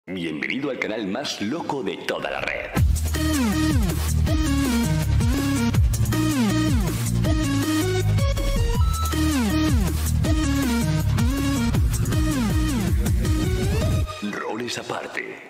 Bienvenido al canal más loco de toda la red. Roles aparte.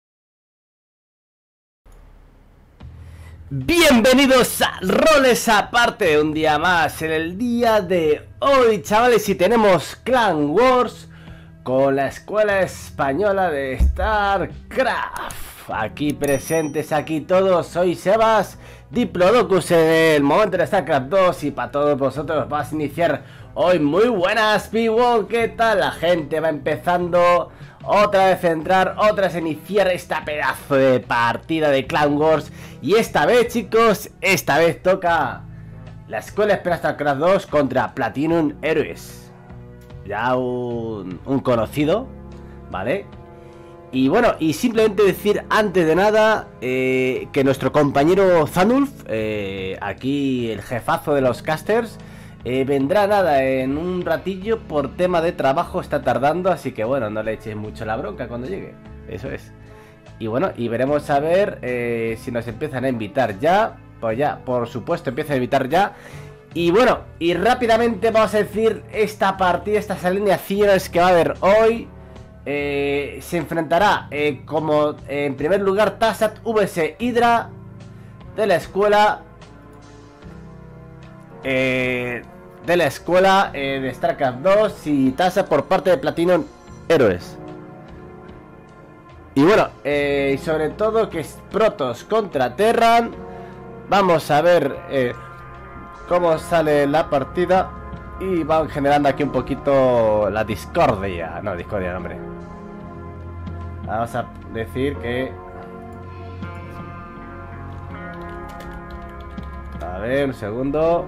Bienvenidos a Roles Aparte, un día más en el día de hoy, chavales, y tenemos Clan Wars con la Escuela Española de StarCraft. Aquí presentes, aquí todos, soy Sebas, Diplodocus en el momento de StarCraft 2 y para todos vosotros vas a iniciar hoy. Muy buenas, people, ¿qué tal? La gente va empezando otra vez a entrar, otra vez a iniciar esta pedazo de partida de Clan Wars. Y esta vez, chicos, esta vez toca la Escuela Española de StarCraft 2 contra Platinum Heroes. Ya un conocido, ¿vale? Y bueno, y simplemente decir antes de nada que nuestro compañero Zanulf, aquí el jefazo de los casters, vendrá nada en un ratillo por tema de trabajo, está tardando, así que bueno, no le eches mucho la bronca cuando llegue, eso es. Y bueno, y veremos a ver si nos empiezan a invitar ya, pues ya, por supuesto empiezan a invitar ya. Y bueno, y rápidamente vamos a decir esta partida, estas alineaciones que va a haber hoy. Se enfrentará como en primer lugar TASAT vs Hydra de la escuela de StarCraft 2 y TASAT por parte de Platinum Heroes. Y bueno, sobre todo que es Protoss contra Terran. Vamos a ver cómo sale la partida. Y van generando aquí un poquito la discordia. No, discordia, hombre. Vamos a decir que... A ver, un segundo.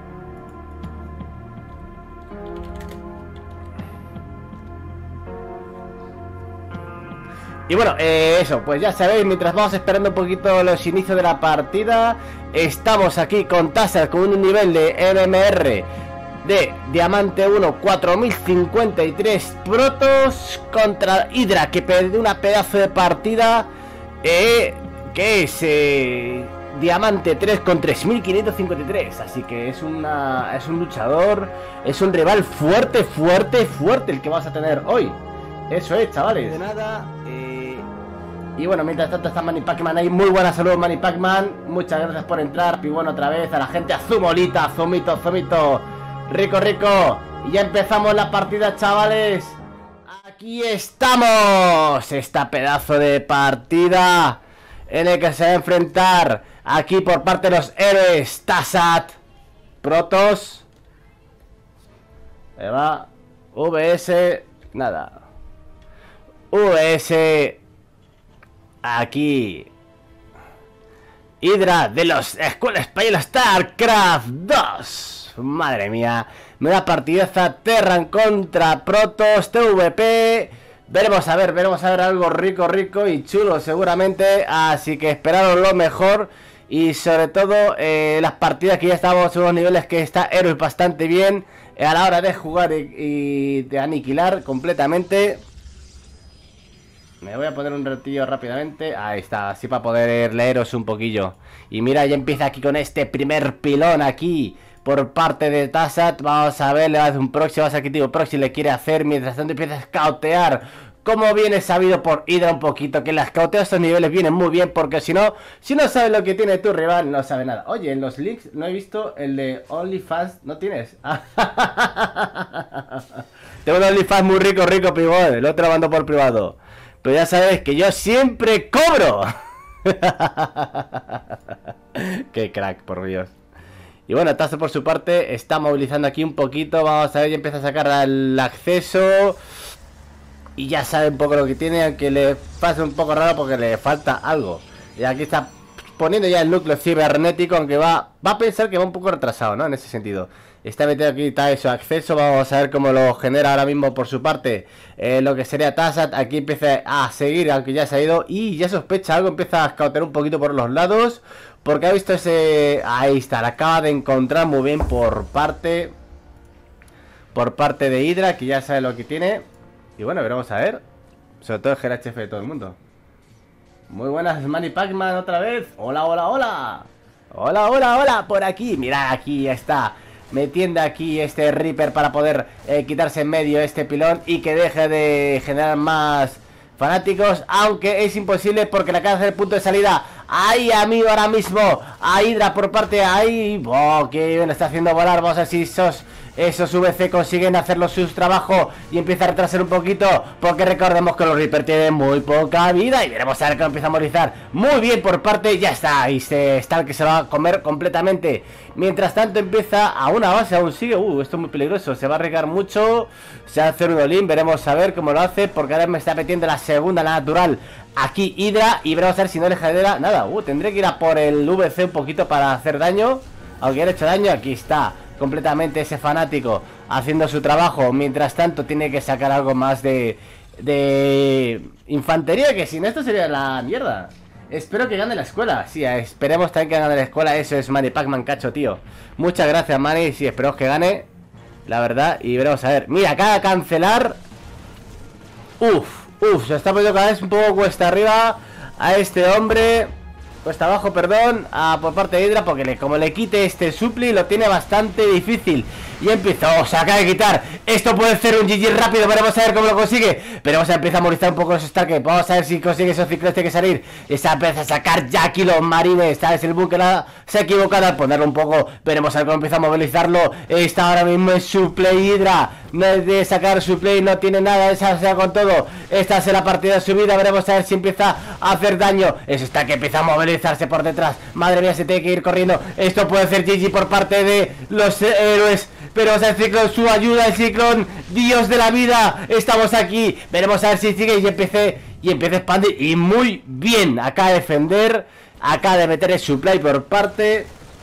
Y bueno, eso, pues ya sabéis, mientras vamos esperando un poquito los inicios de la partida, estamos aquí con TASAT con un nivel de MMR de Diamante 1, 4053 Protoss contra Hydra, que perdió una pedazo de partida, que es Diamante 3 con 3553. Así que es un luchador, es un rival fuerte el que vas a tener hoy. Eso es, chavales. De nada. Y bueno, mientras tanto está Manny Pacman ahí. Muy buena salud, Manny Pacman. Muchas gracias por entrar. Y bueno, otra vez a la gente, a Zumolita, Zumito. Rico. Y ya empezamos la partida, chavales. Aquí estamos. Esta pedazo de partida en el que se va a enfrentar aquí por parte de los héroes TASAT, Protoss, Eva, VS, nada, VS aquí Hydra de los Escuela Española StarCraft 2. Madre mía, me da partidaza. Terran contra Protoss, TVP. Veremos a ver algo rico y chulo seguramente. Así que esperaros lo mejor. Y sobre todo las partidas que ya estamos en unos niveles que está Heroes bastante bien a la hora de jugar y de aniquilar completamente. Me voy a poner un ratillo rápidamente. Ahí está, así para poder leeros un poquillo. Y mira, ya empieza aquí con este primer pilón aquí por parte de TASAT. Vamos a ver, le va a hacer un proxy, va a ser que tipo proxy le quiere hacer. Mientras tanto empieza a scoutear, como viene sabido por Hydra un poquito, que las scouteos estos niveles vienen muy bien, porque si no sabes lo que tiene tu rival, no sabe nada. Oye, en los leaks no he visto el de OnlyFans, ¿no tienes? Tengo un OnlyFans muy rico, pibón, lo otro lo mando por privado. Pero ya sabes que yo siempre cobro. Qué crack, por Dios. Y bueno, TASAT por su parte está movilizando aquí un poquito. Vamos a ver, ya empieza a sacar el acceso. Y ya sabe un poco lo que tiene, aunque le pasa un poco raro porque le falta algo. Y aquí está poniendo ya el núcleo cibernético, aunque va a pensar que va un poco retrasado, ¿no? En ese sentido. Está metido aquí, está eso, acceso. Vamos a ver cómo lo genera ahora mismo por su parte lo que sería TASAT. Aquí empieza a seguir, aunque ya se ha ido. Y ya sospecha algo, empieza a escautear un poquito por los lados, porque ha visto ese... Ahí está, la acaba de encontrar muy bien por parte de Hydra, que ya sabe lo que tiene. Y bueno, veremos a ver. Sobre todo el jefe de todo el mundo. Muy buenas, Manny Pacman, otra vez. Hola, hola, hola. Hola, hola, hola, por aquí. Mirad, aquí está. Metiendo aquí este Reaper para poder quitarse en medio este pilón y que deje de generar más fanáticos. Aunque es imposible porque le acaba de hacer el punto de salida. Ahí, amigo, ahora mismo. A Hydra por parte de ahí. Oh, que bien, está haciendo volar. Vamos a ver si esos VC consiguen hacerlo su trabajo y empieza a retrasar un poquito, porque recordemos que los Reaper tienen muy poca vida y veremos a ver que empieza a morizar muy bien por parte. Ya está, y está el que se va a comer completamente. Mientras tanto empieza a una base, aún sigue. Esto es muy peligroso, se va a arriesgar mucho. Se va a hacer un all-in, veremos a ver cómo lo hace, porque ahora me está metiendo la segunda, la natural. Aquí Hydra, y veremos a ver si no le genera nada. Tendré que ir a por el VC un poquito para hacer daño. Aunque haya hecho daño, aquí está completamente ese fanático haciendo su trabajo. Mientras tanto tiene que sacar algo más de infantería, que sin esto sería la mierda. Espero que gane la escuela. Sí, esperemos también que gane la escuela. Eso es Manny Pacman, cacho, tío. Muchas gracias, Manny. Sí, espero que gane, la verdad. Y veremos a ver. Mira, acaba de cancelar. Se está poniendo cada vez un poco cuesta arriba a este hombre. Cuesta abajo, perdón, por parte de Hydra, porque como le quite este supli lo tiene bastante difícil. Y empieza, se acaba de quitar. Esto puede ser un GG rápido, veremos a ver cómo lo consigue. Pero vamos a empezar a morizar un poco los stacks. Vamos a ver si consigue esos ciclos, tiene que salir. Y se empieza a sacar ya aquí los marines. ¿Sabes? El búnker se ha equivocado al ponerlo un poco. Veremos a ver cómo empieza a movilizarlo. Está ahora mismo en su play Hydra. No es de sacar su play, no tiene nada, esa sea con todo. Esta es la partida de su vida, veremos a ver si empieza a hacer daño. Eso está que empieza a movilizarse por detrás. Madre mía, se tiene que ir corriendo. Esto puede ser GG por parte de los héroes. Pero vamos a decir con su ayuda, el ciclón, Dios de la vida. Estamos aquí, veremos a ver si sigue y empieza a expandir. Y muy bien, acaba de defender, acaba de meter el supply por parte.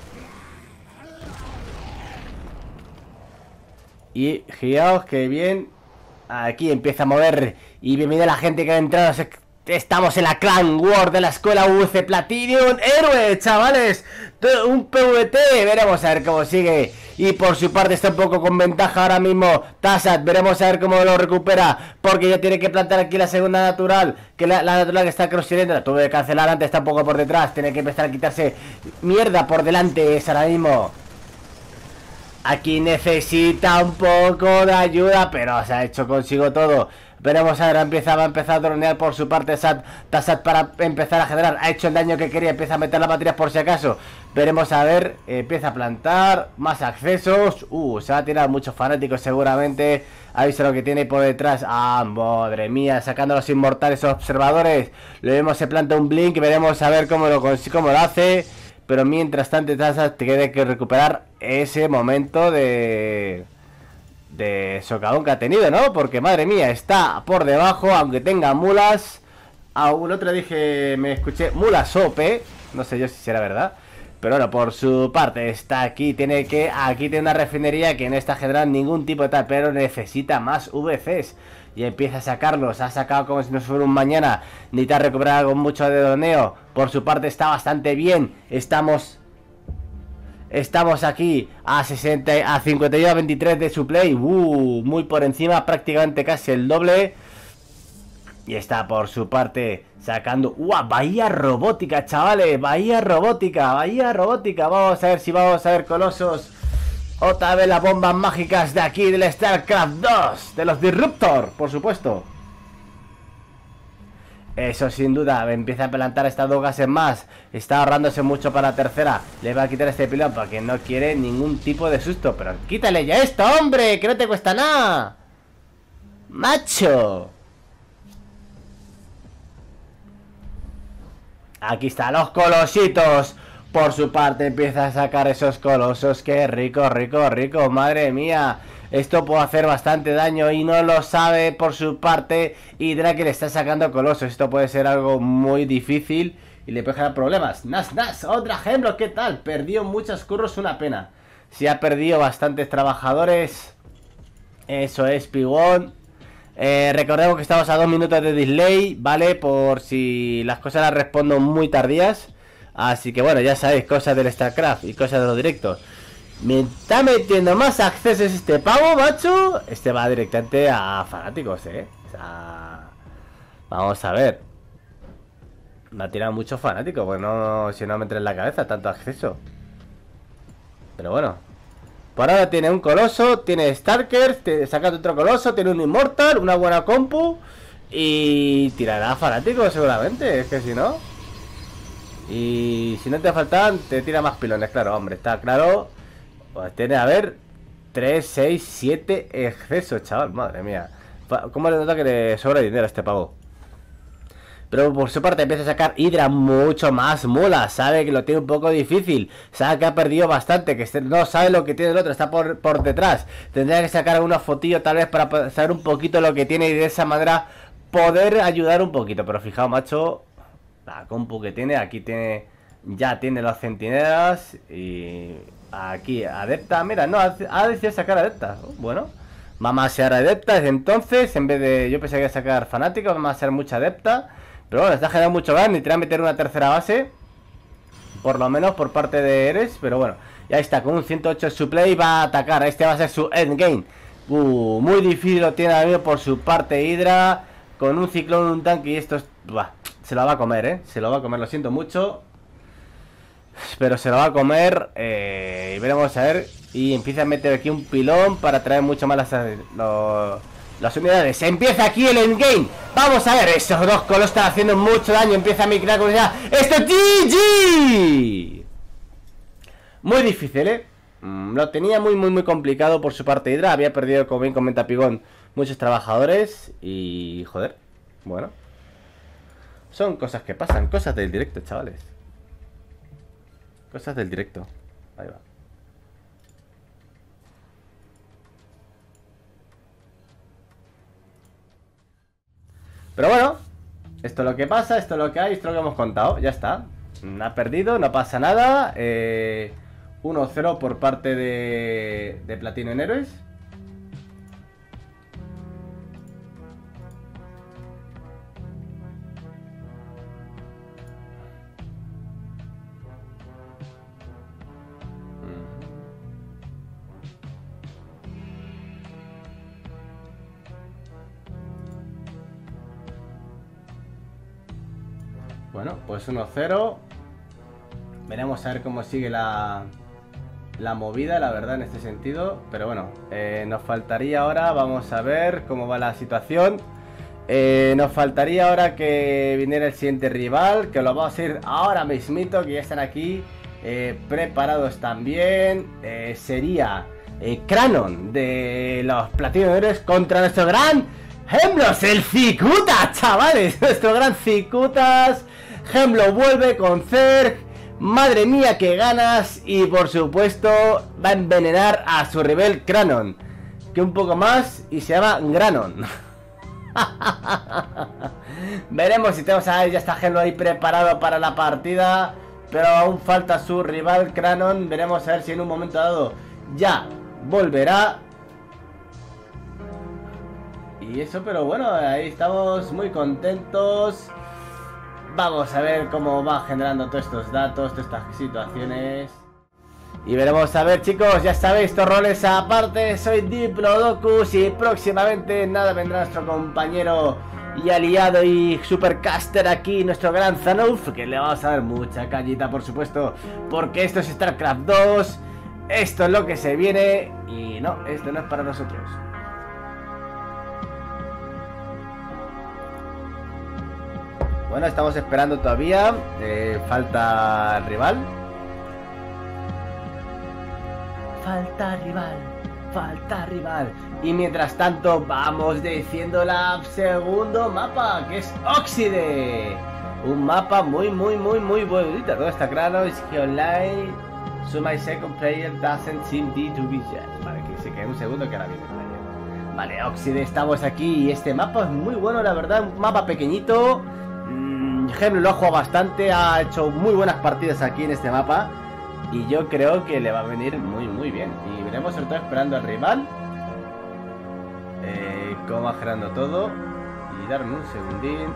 Y fijaos que bien. Aquí empieza a mover. Y bienvenida a la gente que ha entrado. Estamos en la Clan War de la escuela VC Platinum. Héroe, chavales. Un PvT. Veremos a ver cómo sigue. Y por su parte está un poco con ventaja ahora mismo Tassat. Veremos a ver cómo lo recupera, porque ya tiene que plantar aquí la segunda natural. Que la natural que está cross-sirendo. La tuve que cancelar antes, está un poco por detrás. Tiene que empezar a quitarse mierda por delante. Es ahora mismo. Aquí necesita un poco de ayuda, pero se ha hecho consigo todo. Veremos ahora, va a empezar a dronear por su parte Tassat para empezar a generar. Ha hecho el daño que quería, empieza a meter las baterías por si acaso. Veremos a ver, empieza a plantar, más accesos. Se va a tirar muchos fanáticos seguramente. Ha visto lo que tiene por detrás. Madre mía, sacando a los inmortales observadores. Le vemos, se planta un blink, veremos a ver cómo lo hace. Pero mientras tanto Tassat tiene que recuperar ese momento de socavón que ha tenido, ¿no? Porque madre mía, está por debajo, aunque tenga mulas. El otro dije, me escuché mulas OP. No sé yo si será verdad. Pero bueno, por su parte está aquí. Aquí tiene una refinería que no está generando ningún tipo de tal, pero necesita más VCs. Y empieza a sacarlos, ha sacado como si no fuera un mañana. Necesita recuperar algo mucho de doneo. Por su parte está bastante bien. Estamos aquí a 51 a 23 de su play. Muy por encima, prácticamente casi el doble. Y está por su parte sacando... Bahía robótica, chavales. Bahía robótica. Vamos a ver si vamos a ver colosos. Otra vez las bombas mágicas de aquí del StarCraft 2. De los Disruptor, por supuesto. Eso sin duda. Empieza a plantar estas dos gases más. Está ahorrándose mucho para la tercera. Le va a quitar este pilón porque no quiere ningún tipo de susto. Pero quítale ya esto, hombre, que no te cuesta nada, macho. Aquí están los colositos. Por su parte empieza a sacar esos colosos. Qué rico, madre mía. Esto puede hacer bastante daño y no lo sabe por su parte. Y Drake le está sacando colosos. Esto puede ser algo muy difícil y le puede generar problemas. Nas, otro ejemplo, ¿qué tal? Perdió muchos curros, una pena. Si ha perdido bastantes trabajadores. Eso es, Pigón. Recordemos que estamos a 2 minutos de delay, ¿vale? Por si las cosas las respondo muy tardías. Así que bueno, ya sabéis, cosas del StarCraft y cosas de los directos. Me está metiendo más accesos este pavo, macho. Este va directamente a fanáticos, O sea, Vamos a ver. Me ha tirado mucho fanático, pues no, si no me entra en la cabeza tanto acceso. Pero bueno. Por ahora tiene un coloso, tiene Starkers, saca otro coloso, tiene un Immortal, una buena compu. Y tirará fanático seguramente, es que si no. Y si no te faltan, te tira más pilones, claro, hombre, está claro. Pues tiene, a ver, 3, 6, 7 excesos, chaval, madre mía. ¿Cómo le nota que le sobra dinero a este pavo? Pero por su parte empieza a sacar Hydra mucho más mula. Sabe que lo tiene un poco difícil. Sabe que ha perdido bastante. Que no sabe lo que tiene el otro. Está por detrás. Tendría que sacar una fotillo tal vez para saber un poquito lo que tiene. Y de esa manera poder ayudar un poquito. Pero fijaos, macho, la compu que tiene. Aquí tiene, ya tiene los centinelas. Y aquí adepta. Mira, no, ha decidido sacar adepta. Bueno, vamos a ser adeptas. Entonces, en vez de, yo pensé que iba a sacar fanáticos, vamos a ser mucha adepta. Pero bueno, está generando mucho gas. Necesitaría meter una tercera base, por lo menos por parte de Eres. Pero bueno, ya está, con un 108 en su play. Va a atacar, este va a ser su endgame. Muy difícil lo tiene ahora mismo por su parte Hydra. Con un ciclón, un tanque. Y esto se lo va a comer, se lo va a comer, lo siento mucho, pero se lo va a comer. Y veremos a ver. Y empieza a meter aquí un pilón para traer mucho más las unidades. Empieza aquí el endgame. Vamos a ver, esos dos colos están haciendo mucho daño. Empieza a migrar con ya. ¡Esto es GG! Muy difícil, lo tenía muy complicado por su parte Hydra. Había perdido, como bien comenta Pigón, muchos trabajadores. Y joder, bueno, son cosas que pasan. Cosas del directo, chavales. Cosas del directo. Ahí va. Pero bueno, esto es lo que pasa, esto es lo que hay, esto es lo que hemos contado. Ya está. Ha perdido, no pasa nada. 1-0 por parte de Platino en Héroes. Bueno, pues 1-0. Veremos a ver cómo sigue la movida, la verdad, en este sentido. Pero bueno, nos faltaría ahora, vamos a ver cómo va la situación. Nos faltaría ahora que viniera el siguiente rival, que lo vamos a ir ahora mismito, que ya están aquí preparados también. Sería Cranon de los Platinadores contra nuestro gran Hemlos, el Cicutas, chavales. Nuestro gran Cicutas. Hemlo vuelve con Zerg. Madre mía, que ganas. Y por supuesto va a envenenar a su rival Cranon, que un poco más y se llama Granon. Veremos si tenemos a... Ya está Hemlo ahí preparado para la partida, pero aún falta su rival Cranon. Veremos a ver si en un momento dado ya volverá. Y eso, pero bueno, ahí estamos muy contentos. Vamos a ver cómo va generando todos estos datos, todas estas situaciones. Y veremos a ver, chicos, ya sabéis, estos roles aparte. Soy Diplodocus y próximamente nada vendrá nuestro compañero y aliado y supercaster aquí, nuestro gran Zanuf, que le vamos a dar mucha cañita, por supuesto, porque esto es StarCraft 2. Esto es lo que se viene y no, esto no es para nosotros. Bueno, estamos esperando todavía. Falta rival. Falta rival. Falta rival. Y mientras tanto vamos diciendo el segundo mapa, que es Oxide. Un mapa muy bonito. ¿Dónde está Kranos? Online. So my second player doesn't seem to be just. Vale, que se quede un segundo que ahora viene el player. Vale, Oxide, estamos aquí. Y este mapa es muy bueno, la verdad. Un mapa pequeñito. Hemlo lo ha jugado bastante, ha hecho muy buenas partidas aquí en este mapa y yo creo que le va a venir muy bien. Y veremos, sobre todo esperando al rival cómo va generando todo. Y darme un segundín.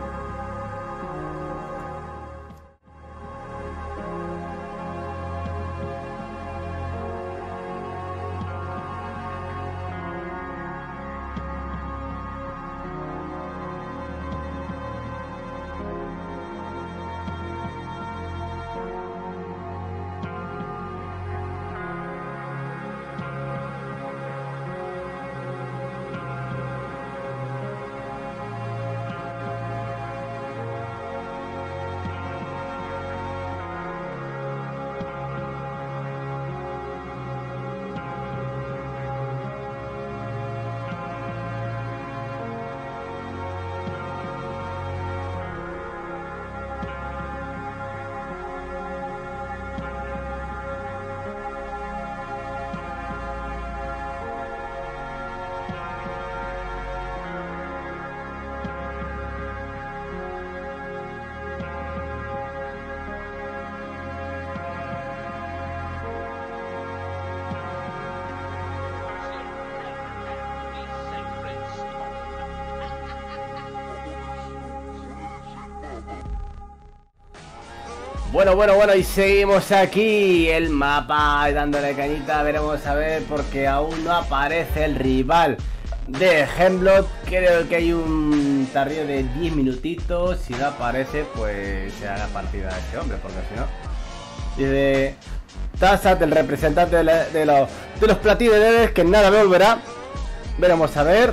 Bueno, y seguimos aquí el mapa dándole cañita. Veremos a ver, porque aún no aparece el rival de Hemlock. Creo que hay un tarrío de 10 minutitos. Si no aparece, pues será la partida de este hombre, porque si no... Dice Tassat, el representante de los platillos, que nada me volverá. Veremos a ver.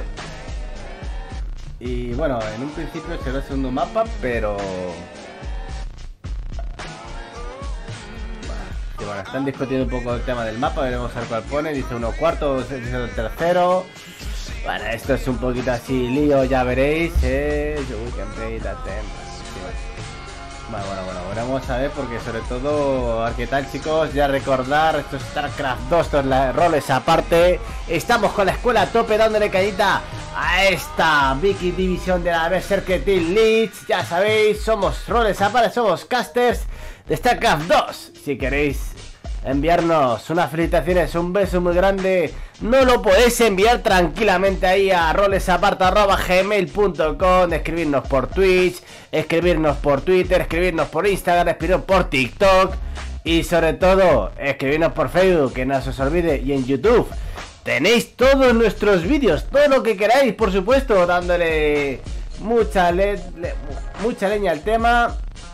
Y bueno, en un principio será el segundo mapa, pero... Y bueno, están discutiendo un poco el tema del mapa, veremos a ver cuál pone. Dice uno cuarto, dice el tercero. Bueno, esto es un poquito así lío, ya veréis. Bueno, veremos a ver, porque sobre todo, ¿qué tal, chicos? Ya recordar, esto es StarCraft 2, estos roles aparte. Estamos con la escuela a tope dándole cañita a esta Vicky División de la Berserker Team Leeds. Ya sabéis, somos roles aparte, somos casters de StarCraft 2. Si queréis enviarnos unas felicitaciones, un beso muy grande, no lo podéis enviar tranquilamente ahí a rolesaparte@gmail.com, escribirnos por Twitch, escribirnos por Twitter, escribirnos por Instagram, escribirnos por TikTok y sobre todo escribirnos por Facebook, que no se os olvide, y en YouTube tenéis todos nuestros vídeos, todo lo que queráis, por supuesto, dándole mucha leña al tema.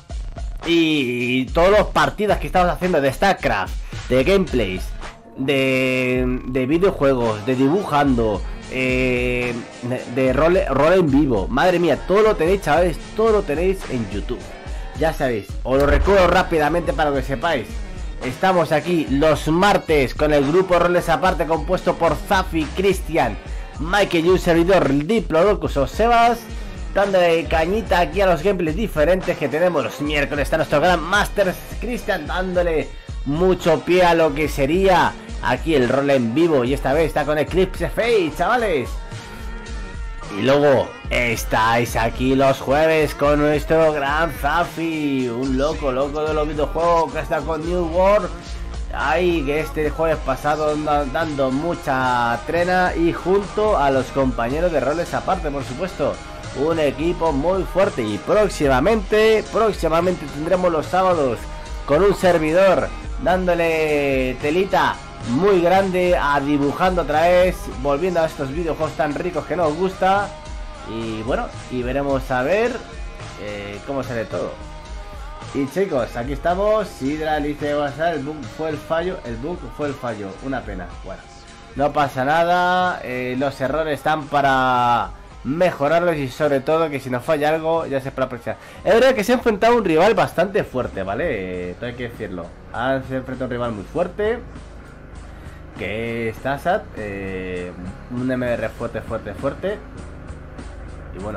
Y todos los partidas que estamos haciendo de StarCraft, de gameplays, de videojuegos, de dibujando, de rol en vivo. Madre mía, todo lo tenéis, chavales, todo lo tenéis en YouTube. Ya sabéis, os lo recuerdo rápidamente para que sepáis. Estamos aquí los martes con el grupo Roles Aparte, compuesto por Zafi, Cristian, Michael y un servidor Diplodocus o Sebas, dándole cañita aquí a los gameplays diferentes que tenemos los miércoles. Está nuestro gran Master Cristian dándole mucho pie a lo que sería aquí el rol en vivo, y esta vez está con Eclipse Fate, chavales. Y luego estáis aquí los jueves con nuestro gran Zafi, un loco de los videojuegos, que está con New World. Ahí, que este jueves pasado dando mucha trena, y junto a los compañeros de Roles Aparte, por supuesto. Un equipo muy fuerte, y próximamente tendremos los sábados con un servidor dándole telita muy grande a dibujando otra vez, volviendo a estos videojuegos tan ricos que nos gusta. Y bueno, y veremos a ver cómo sale todo. Y chicos, aquí estamos. Sidra dice WhatsApp, el bug fue el fallo, una pena. Bueno, no pasa nada, los errores están para mejorarlos, y sobre todo que si nos falla algo ya se puede apreciar. Es verdad que se ha enfrentado a un rival bastante fuerte, ¿vale? Hay que decirlo. Se enfrenta a un rival muy fuerte, que es Tassat, un MR fuerte. Y bueno,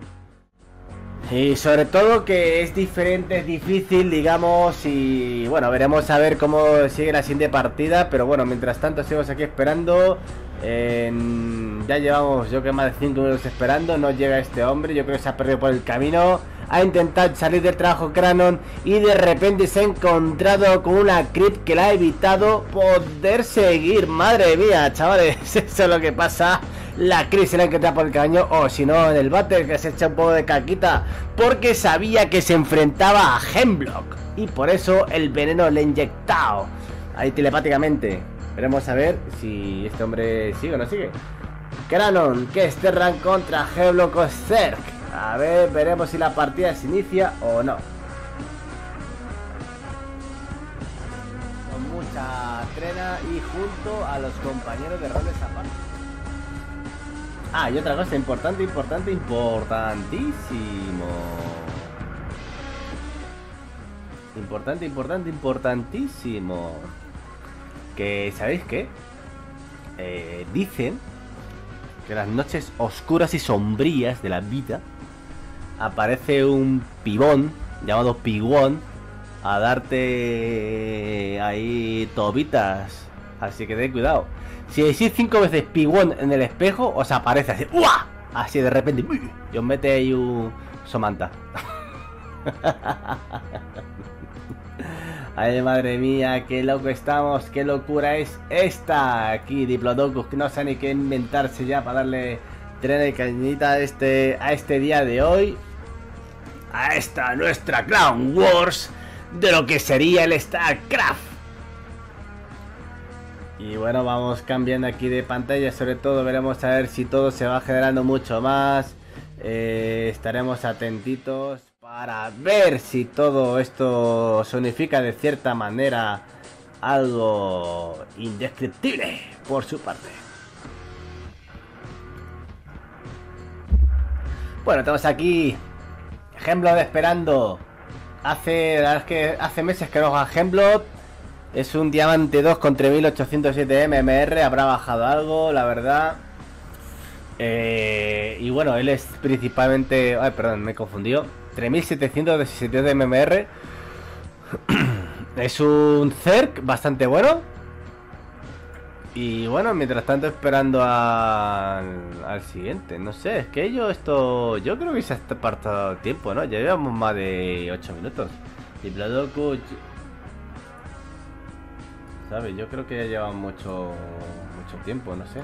y sobre todo que es diferente, es difícil, digamos. Y bueno, veremos a ver cómo sigue la siguiente partida. Pero bueno, mientras tanto seguimos aquí esperando. Ya llevamos, yo creo, más de 5 minutos esperando. No llega este hombre, yo creo que se ha perdido por el camino. Ha intentado salir del trabajo Cranon, y de repente se ha encontrado con una crit que la ha evitado poder seguir. Madre mía, chavales, eso es lo que pasa. La crit se la ha encontrado por el caño, o si no en el battle, que se echa un poco de caquita, porque sabía que se enfrentaba a Hemlock, y por eso el veneno le ha inyectado ahí telepáticamente. Veremos a ver si este hombre sigue o no sigue. Cranon, que es Terran contra Hemlock o Zerg. A ver, veremos si la partida se inicia o no. Con mucha trena y junto a los compañeros de roles aparte. Ah, y otra cosa importantísimo. Importantísimo. Que, ¿sabéis qué? Dicen que en las noches oscuras y sombrías de la vida aparece un pibón llamado Pigón a darte ahí tobitas. Así que ten cuidado. Si decís 5 veces Pigón en el espejo, os aparece así, ¡uah! Así de repente, y os mete ahí un Somanta. Ay, madre mía, qué loco estamos, qué locura es esta. Aquí Diplodocus, que no sabe ni qué inventarse ya para darle tren y cañita a este día de hoy, a esta nuestra Clan Wars de lo que sería el StarCraft. Y bueno, vamos cambiando aquí de pantalla. Sobre todo veremos a ver si todo se va generando mucho más. Estaremos atentitos para ver si todo esto sonifica de cierta manera algo indescriptible por su parte. Bueno, tenemos aquí Hemlock esperando. La verdad es que hace meses que no juega Hemlock. Es un diamante 2 con 3807 MMR. Habrá bajado algo, la verdad. Y bueno, él es principalmente... Ay, perdón, me he confundido. 3762 MMR. Es un Zerg bastante bueno. Y bueno, mientras tanto esperando al siguiente. No sé, es que yo creo que se ha apartado tiempo, ¿no? Ya llevamos más de 8 minutos. Y Diplodocus, ¿sabes? Yo creo que ya llevan mucho tiempo, no sé.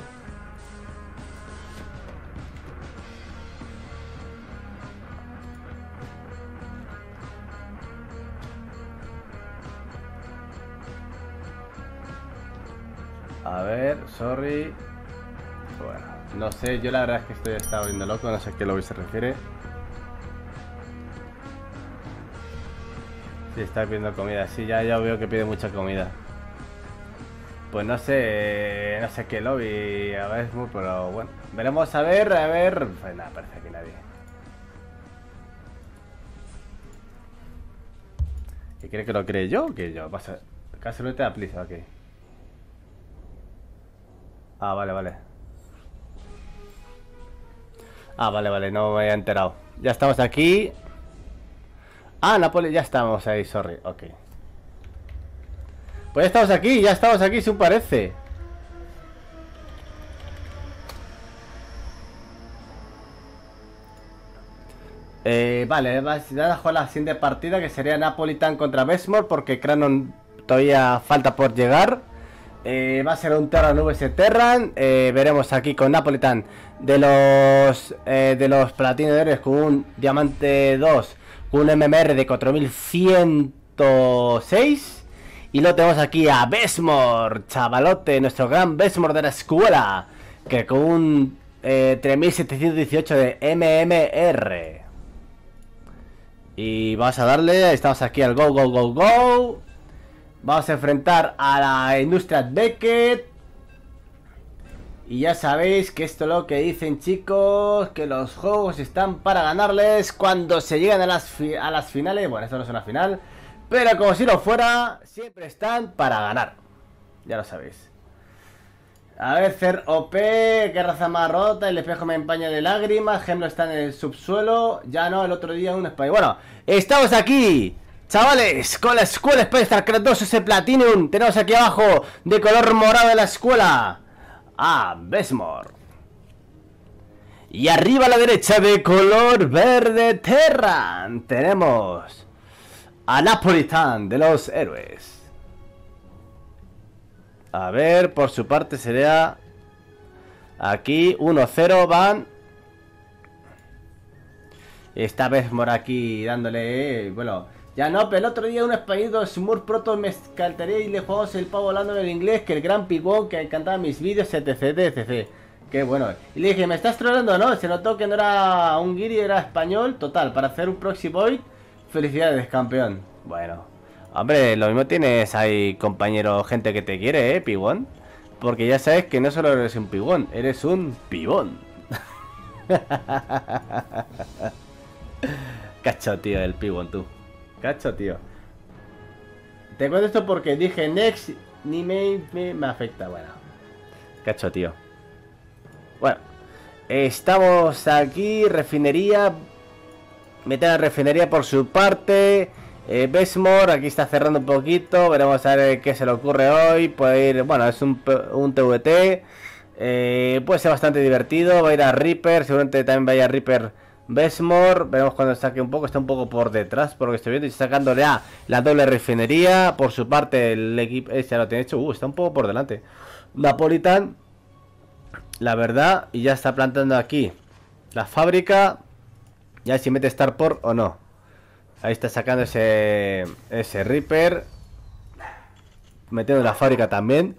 A ver, sorry. Bueno, no sé, yo la verdad es que estaba viendo loco, no sé a qué lobby se refiere. Si está pidiendo comida, sí, ya veo que pide mucha comida. Pues no sé qué lobby, a ver, pero bueno. Veremos a ver. Pues nada, parece que nadie. ¿Qué cree que lo cree yo o que yo? Pasa, casi no te da prisa, ok. Ah, vale. Ah, vale, no me había enterado. Ya estamos aquí. Ah, Nápoles, ya estamos ahí, sorry, ok. Pues ya estamos aquí, según parece. Vale, vamos a jugar la siguiente partida, que sería Napolitan contra Besmore, porque Cranon todavía falta por llegar. Va a ser un Terran vs Terran. Veremos aquí con Napolitan de los Platino de Héroes con un Diamante 2 con un MMR de 4106. Y lo tenemos aquí a Besmore, chavalote, nuestro gran Besmore de la escuela, que con un 3718 de MMR. Y vamos a darle, estamos aquí al go. Vamos a enfrentar a la Industria Beckett. Y ya sabéis que esto es lo que dicen, chicos, que los juegos están para ganarles cuando se llegan a las finales. Bueno, esto no es una final, pero como si lo fuera, siempre están para ganar. Ya lo sabéis. A ver, Cer OP, qué raza más rota, el espejo me empaña de lágrimas, Gemlo está en el subsuelo, ya no, el otro día un spy. Bueno, estamos aquí, chavales, con la escuela Space StarCraft 2 ese Platinum. Tenemos aquí abajo, de color morado de la escuela, a Besmore. Y arriba a la derecha, de color verde Terran, tenemos a Napolitan de los héroes. A ver, por su parte sería aquí 1-0 van. Esta vez por aquí dándole, bueno, ya no, pero el otro día un español Smurf Proto me escaltaría y le jugamos el pavo hablando en inglés, que el gran pigón que encantaba mis vídeos, etc. Qué bueno. Y le dije, ¿me estás trollando, no? Se notó que no era un guiri, era español. Total, para hacer un proxy void. Felicidades, campeón. Bueno, hombre, lo mismo tienes ahí, compañero, gente que te quiere, pigón. Porque ya sabes que no solo eres un pigón, eres un pibón. Cacho, tío, el pibón, tú. Cacho, tío. Te cuento esto porque dije next, ni me afecta. Bueno, cacho, tío. Bueno, estamos aquí, refinería. Meten a refinería por su parte. Besmore, aquí está cerrando un poquito. Veremos a ver qué se le ocurre hoy. Puede ir, bueno, es un TVT. Puede ser bastante divertido. Va a ir a Reaper, seguramente también va a ir a Reaper Besmore. Veremos cuando saque un poco. Está un poco por detrás, por lo que estoy viendo. Y sacándole a la doble refinería. Por su parte, el equipo ya lo tiene hecho. Está un poco por delante. Napolitan, la verdad. Y ya está plantando aquí la fábrica. Ya si mete Starport o no. Ahí está sacando ese Reaper. Metiendo en la fábrica también.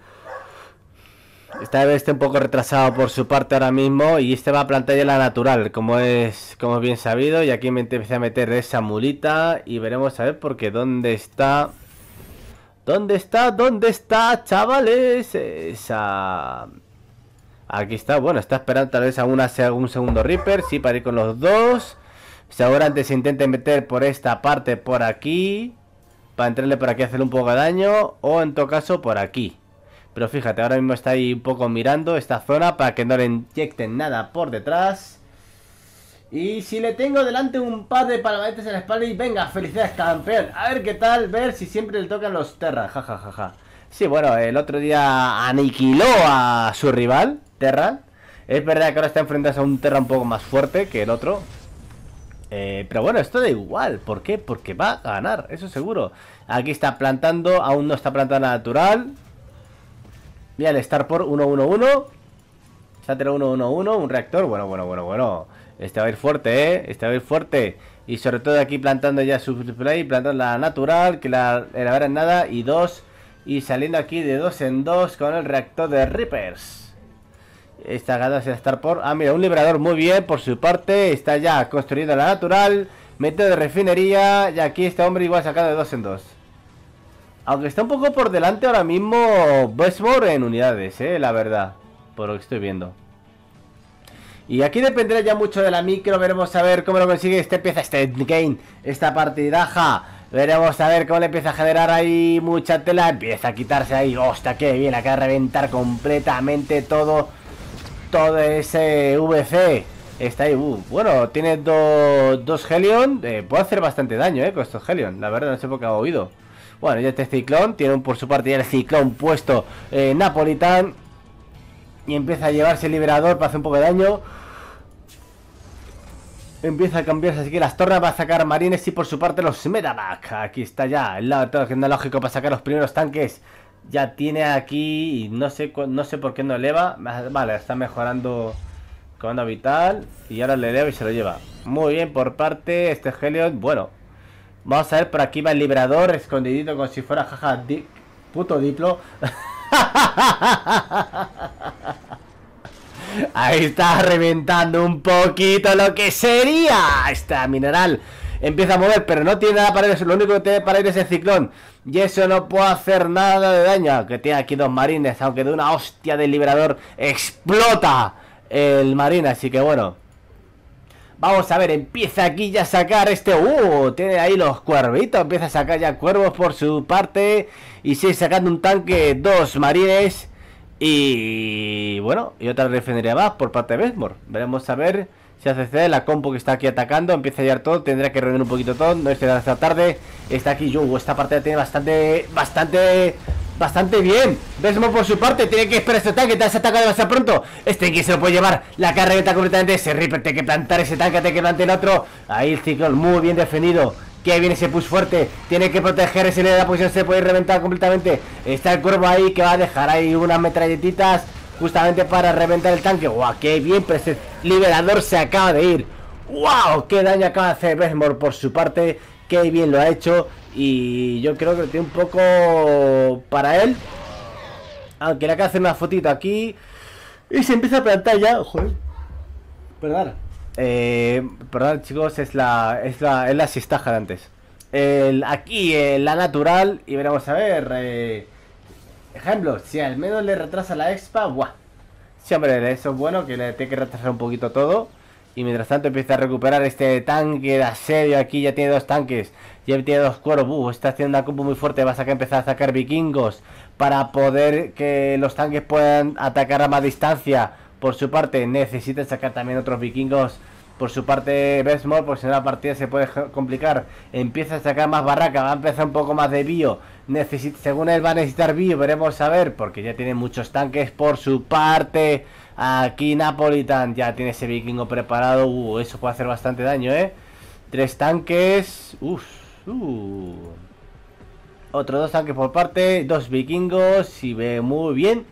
Esta vez está un poco retrasado por su parte ahora mismo. Y este va a plantar ya la natural, como es bien sabido. Y aquí me empecé a meter esa mulita. Y veremos a ver porque ¿dónde está? ¿Dónde está? ¿Dónde está, chavales? Esa... Aquí está, bueno, está esperando tal vez a un segundo Reaper. Sí, para ir con los dos. Seguramente se intente meter por esta parte, por aquí. Para entrarle por aquí a hacerle un poco de daño. O en todo caso por aquí. Pero fíjate, ahora mismo está ahí un poco mirando esta zona para que no le inyecten nada por detrás. Y si le tengo delante un par de palmadetes en la espalda y venga, felicidades campeón. A ver qué tal, ver si siempre le tocan los Terran, jajajaja. Sí, bueno, el otro día aniquiló a su rival, Terran. Es verdad que ahora está enfrentándose a un Terran un poco más fuerte que el otro. Pero bueno, esto da igual. ¿Por qué? Porque va a ganar, eso seguro. Aquí está plantando, aún no está plantando la natural. Mira el Starport 1-1-1. Sater 1-1-1, un reactor. Bueno. Este va a ir fuerte, Este va a ir fuerte. Y sobre todo aquí plantando ya su play, plantando la natural, que la verá en nada. Y dos. Y saliendo aquí de 2 en 2 con el reactor de Reapers. Está ganando el Starport. Ah, mira, un liberador muy bien por su parte. Está ya construyendo la natural. Método de refinería. Y aquí este hombre igual sacado de 2 en 2. Aunque está un poco por delante ahora mismo Bestmore en unidades, la verdad. Por lo que estoy viendo. Y aquí dependerá ya mucho de la micro. Veremos a ver cómo lo consigue. Empieza este game, esta partidaja. Veremos a ver cómo le empieza a generar ahí mucha tela. Empieza a quitarse ahí. Hostia, qué bien. Acaba de reventar completamente todo ese VC. Está ahí. Bueno, tiene dos Helion. Puede hacer bastante daño, con estos Helion. La verdad, no sé por qué ha oído. Bueno, ya este ciclón, tiene por su parte ya el ciclón puesto Napolitan. Y empieza a llevarse el liberador para hacer un poco de daño. Empieza a cambiarse, así que las torres va a sacar marines y por su parte los Medevac. Aquí está ya el lado tecnológico para sacar los primeros tanques. Ya tiene aquí, y no sé por qué no eleva. Vale, está mejorando comando vital. Y ahora le eleva y se lo lleva. Muy bien por parte este Helion, bueno. Vamos a ver, por aquí va el liberador escondidito como si fuera jaja puto Diplo. Ahí está reventando un poquito lo que sería esta mineral. Empieza a mover, pero no tiene nada para ir. Lo único que tiene para ir es el ciclón. Y eso no puede hacer nada de daño. Aunque tiene aquí dos marines. Aunque de una hostia del liberador explota el marine. Así que bueno. Vamos a ver, empieza aquí ya a sacar este... tiene ahí los cuervitos. Empieza a sacar ya cuervos por su parte. Y sigue sacando un tanque, dos marines. Y bueno, y otra refinería más por parte de Bestmore. Veremos a ver si hace CD. La compu que está aquí atacando empieza a llegar todo. Tendrá que reunir un poquito todo. No es que esta tarde. Está aquí esta parte tiene bastante bien. Bestmore por su parte tiene que esperar este tanque. Te has atacado demasiado pronto. Este tanque se lo puede llevar. La carga está completamente. Ese Reaper tiene que plantar ese tanque. Tiene que plantar el otro. Ahí el ciclón muy bien defendido. Que viene ese push fuerte. Tiene que proteger ese de la posición. Se puede reventar completamente. Está el cuervo ahí que va a dejar ahí unas metralletitas justamente para reventar el tanque. ¡Guau! ¡Qué bien! Pero ese liberador se acaba de ir. ¡Wow! ¡Qué daño acaba de hacer Bestmore por su parte! ¡Qué bien lo ha hecho! Y yo creo que lo tiene un poco para él. Aunque le acaba de hacer una fotito aquí. Y se empieza a plantar ya. ¡Joder! Perdón. Perdón chicos, es la siestaja de antes. Aquí la natural. Y veremos a ver. Ejemplo, si al menos le retrasa la expa. ¡Buah! Sí, hombre, eso es bueno, que le tiene que retrasar un poquito todo. Y mientras tanto empieza a recuperar este tanque de asedio. Aquí ya tiene dos tanques. Ya tiene dos cuervos. Está haciendo una combo muy fuerte. Va a empezar a sacar vikingos. Para poder que los tanques puedan atacar a más distancia. Por su parte necesita sacar también otros vikingos. Por su parte Bestmore, porque si no la partida se puede complicar. Empieza a sacar más barraca. Va a empezar un poco más de bio. Según él va a necesitar bio. Veremos a ver. Porque ya tiene muchos tanques por su parte. Aquí Napolitan ya tiene ese vikingo preparado. Eso puede hacer bastante daño, 3 tanques. Otros 2 tanques por parte. 2 vikingos. Y ve muy bien.